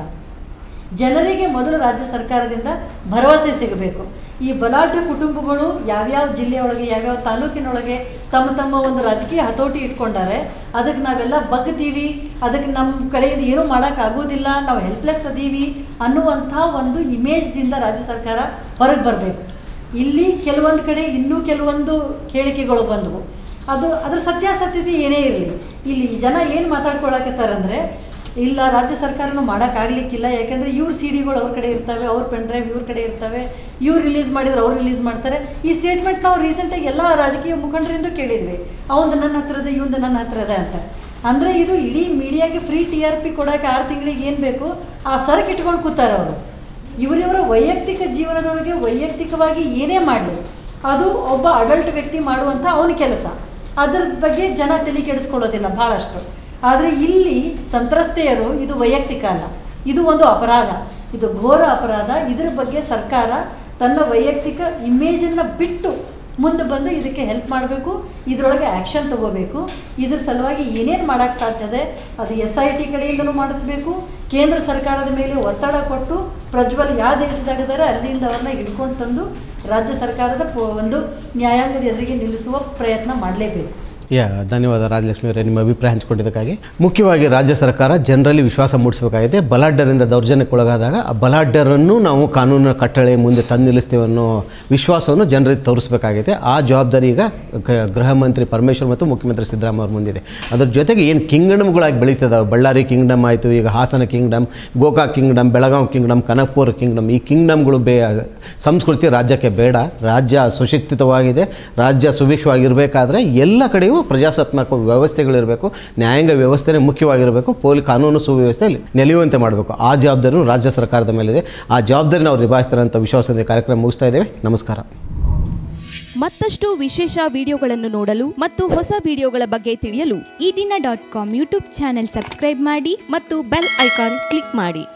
ಜನರಿಗೆ ಮೊದಲು ರಾಜ್ಯ ಸರ್ಕಾರದಿಂದ ಭರವಸೆ ಸಿಗಬೇಕು. ಈ ಬಲಾಢ್ಯ ಕುಟುಂಬಗಳು ಯಾವ್ಯಾವ ಜಿಲ್ಲೆಯೊಳಗೆ ಯಾವ್ಯಾವ ತಾಲೂಕಿನೊಳಗೆ ತಮ್ಮ ತಮ್ಮ ಒಂದು ರಾಜಕೀಯ ಹತೋಟಿ ಇಟ್ಕೊಂಡಾರೆ, ಅದಕ್ಕೆ ನಾವೆಲ್ಲ ಬಗ್ತೀವಿ, ಅದಕ್ಕೆ ನಮ್ಮ ಕಡೆಯಿಂದ ಏನೂ ಮಾಡೋಕ್ಕಾಗೋದಿಲ್ಲ, ನಾವು ಹೆಲ್ಪ್ಲೆಸ್ ಅದೀವಿ ಅನ್ನುವಂಥ ಒಂದು ಇಮೇಜ್ದಿಂದ ರಾಜ್ಯ ಸರ್ಕಾರ ಹೊರಗೆ ಬರಬೇಕು. ಇಲ್ಲಿ ಕೆಲವೊಂದು ಕಡೆ ಇನ್ನೂ ಕೆಲವೊಂದು ಹೇಳಿಕೆಗಳು ಬಂದವು. ಅದು ಅದರ ಸತ್ಯಾಸತ್ಯತೆ ಏನೇ ಇರಲಿ, ಇಲ್ಲಿ ಜನ ಏನು ಮಾತಾಡ್ಕೊಳಕತ್ತಾರಂದರೆ ಇಲ್ಲ ರಾಜ್ಯ ಸರ್ಕಾರನೂ ಮಾಡೋಕ್ಕಾಗಲಿಕ್ಕಿಲ್ಲ, ಯಾಕೆಂದರೆ ಇವ್ರ ಸಿ ಡಿಗಳು ಅವ್ರ ಕಡೆ ಇರ್ತವೆ, ಅವ್ರ ಪೆನ್ ಡ್ರೈವ್ ಇವ್ರ ಕಡೆ ಇರ್ತವೆ, ಇವ್ರು ರಿಲೀಸ್ ಮಾಡಿದ್ರೆ ಅವ್ರು ರಿಲೀಸ್ ಮಾಡ್ತಾರೆ. ಈ ಸ್ಟೇಟ್ಮೆಂಟ್ ನಾವು ರೀಸೆಂಟಾಗಿ ಎಲ್ಲ ರಾಜಕೀಯ ಮುಖಂಡರಿಂದ ಕೇಳಿದ್ವಿ, ಅವಂದು ನನ್ನ ಹತ್ರದ ಇವಂದು ನನ್ನ ಹತ್ರದ ಅಂತ. ಅಂದರೆ ಇದು ಇಡೀ ಮೀಡಿಯಾಗೆ ಫ್ರೀ ಟಿ ಆರ್ ಪಿ ಕೊಡೋಕೆ ಆರು ತಿಂಗಳಿಗೆ ಏನು ಬೇಕು ಆ ಸರಕು ಇಟ್ಕೊಂಡು ಕೂತಾರೆ ಅವರು. ಇವರಿವರ ವೈಯಕ್ತಿಕ ಜೀವನದೊಳಗೆ ವೈಯಕ್ತಿಕವಾಗಿ ಏನೇ ಮಾಡಲಿ ಅದು ಒಬ್ಬ ಅಡಲ್ಟ್ ವ್ಯಕ್ತಿ ಮಾಡುವಂಥ ಅವನ ಕೆಲಸ, ಅದ್ರ ಬಗ್ಗೆ ಜನ ತಲೆ ಕೆಡಿಸ್ಕೊಳ್ಳೋದಿಲ್ಲ ಭಾಳಷ್ಟು. ಆದರೆ ಇಲ್ಲಿ ಸಂತ್ರಸ್ತೆಯರು ಇದು ವೈಯಕ್ತಿಕ ಅಲ್ಲ, ಇದು ಒಂದು ಅಪರಾಧ, ಇದು ಘೋರ ಅಪರಾಧ. ಇದರ ಬಗ್ಗೆ ಸರ್ಕಾರ ತನ್ನ ವೈಯಕ್ತಿಕ ಇಮೇಜನ್ನು ಬಿಟ್ಟು ಮುಂದೆ ಬಂದು ಇದಕ್ಕೆ ಹೆಲ್ಪ್ ಮಾಡಬೇಕು, ಇದರೊಳಗೆ ಆ್ಯಕ್ಷನ್ ತಗೋಬೇಕು. ಇದ್ರ ಸಲುವಾಗಿ ಏನೇನು ಮಾಡೋಕ್ಕೆ ಸಾಧ್ಯತೆ ಅದು ಎಸ್ ಐ ಟಿ ಕಡೆಯಿಂದಲೂ ಮಾಡಿಸ್ಬೇಕು, ಕೇಂದ್ರ ಸರ್ಕಾರದ ಮೇಲೆ ಒತ್ತಡ ಕೊಟ್ಟು ಪ್ರಜ್ವಲ್ ಯಾವ ದೇಶದಾಗಿದ್ದಾರೆ ಅಲ್ಲಿಂದ ಅವ್ರನ್ನ ಹಿಡ್ಕೊಂಡು ತಂದು ರಾಜ್ಯ ಸರ್ಕಾರದ ಒಂದು ನ್ಯಾಯಾಂಗದ ಎದುರಿಗೆ ನಿಲ್ಲಿಸುವ ಪ್ರಯತ್ನ ಮಾಡಲೇಬೇಕು. ಯಾ ಧನ್ಯವಾದ ರಾಜಲಕ್ಷ್ಮಿ ಅವರೇ, ನಿಮ್ಮ ಅಭಿಪ್ರಾಯ ಹಂಚಿಕೊಂಡಿದ್ದಕ್ಕಾಗಿ. ಮುಖ್ಯವಾಗಿ ರಾಜ್ಯ ಸರ್ಕಾರ ಜನರಲ್ಲಿ ವಿಶ್ವಾಸ ಮೂಡಿಸಬೇಕಾಗಿದೆ. ಬಲಾಢ್ಯರಿಂದ ದೌರ್ಜನ್ಯಕ್ಕೊಳಗಾದಾಗ ಆ ಬಲಾಢ್ಯರನ್ನು ನಾವು ಕಾನೂನಿನ ಕಟ್ಟಳೆ ಮುಂದೆ ತಂದು ನಿಲ್ಲಿಸ್ತೇವೆ ಅನ್ನೋ ವಿಶ್ವಾಸವನ್ನು ಜನರಿಗೆ ತೋರಿಸಬೇಕಾಗಿದೆ. ಆ ಜವಾಬ್ದಾರಿ ಈಗ ಗೃಹ ಮಂತ್ರಿ ಪರಮೇಶ್ವರ್ ಮತ್ತು ಮುಖ್ಯಮಂತ್ರಿ ಸಿದ್ದರಾಮಯ್ಯ ಅವ್ರ ಮುಂದಿದೆ. ಅದ್ರ ಜೊತೆಗೆ ಏನು ಕಿಂಗ್ಡಮ್ಗಳಾಗಿ ಬೆಳೀತದಾವೆ, ಬಳ್ಳಾರಿ ಕಿಂಗ್ಡಮ್ ಆಯಿತು, ಈಗ Hassan kingdom, Gokak kingdom, Belagavi kingdom, Kanakapura kingdom, ಈ ಕಿಂಗ್ಡಮ್ಗಳು ಬೇ ಸಂಸ್ಕೃತಿ ರಾಜ್ಯಕ್ಕೆ ಬೇಡ. ರಾಜ್ಯ ಸುಶಿಕ್ಷಿತವಾಗಿದೆ, ರಾಜ್ಯ ಸುಭಿಕ್ಷವಾಗಿರಬೇಕಾದ್ರೆ ಎಲ್ಲ ಕಡೆಯೂ ಪ್ರಜಾಸತ್ತಾತ್ಮಕ ವ್ಯವಸ್ಥೆಗಳಿರಬೇಕು, ನ್ಯಾಯಾಂಗ ವ್ಯವಸ್ಥೆನೇ ಮುಖ್ಯವಾಗಿರಬೇಕು, ಪೊಲೀಸ್ ಕಾನೂನು ಸುವ್ಯವಸ್ಥೆ ನೆಲೆಯುವಂತೆ ಮಾಡಬೇಕು. ಆ ಜವಾಬ್ದಾರಿಯೂ ರಾಜ್ಯ ಸರ್ಕಾರದ ಮೇಲಿದೆ. ಆ ಜವಾಬ್ದಾರಿ ನಾವು ನಿಭಾಯಿಸ್ತಾರೆ ಅಂತ ವಿಶ್ವಾಸದ ಕಾರ್ಯಕ್ರಮ ಮುಗಿಸ್ತಾ ಇದ್ದೇವೆ. ನಮಸ್ಕಾರ. ಮತ್ತಷ್ಟು ವಿಶೇಷ ವಿಡಿಯೋಗಳನ್ನು ನೋಡಲು ಮತ್ತು ಹೊಸ ವಿಡಿಯೋಗಳ ಬಗ್ಗೆ ತಿಳಿಯಲು ಈ ದಿನ dot com YouTube channel subscribe ಮಾಡಿ ಮತ್ತು ಬೆಲ್ ಐಕಾನ್ ಕ್ಲಿಕ್ ಮಾಡಿ.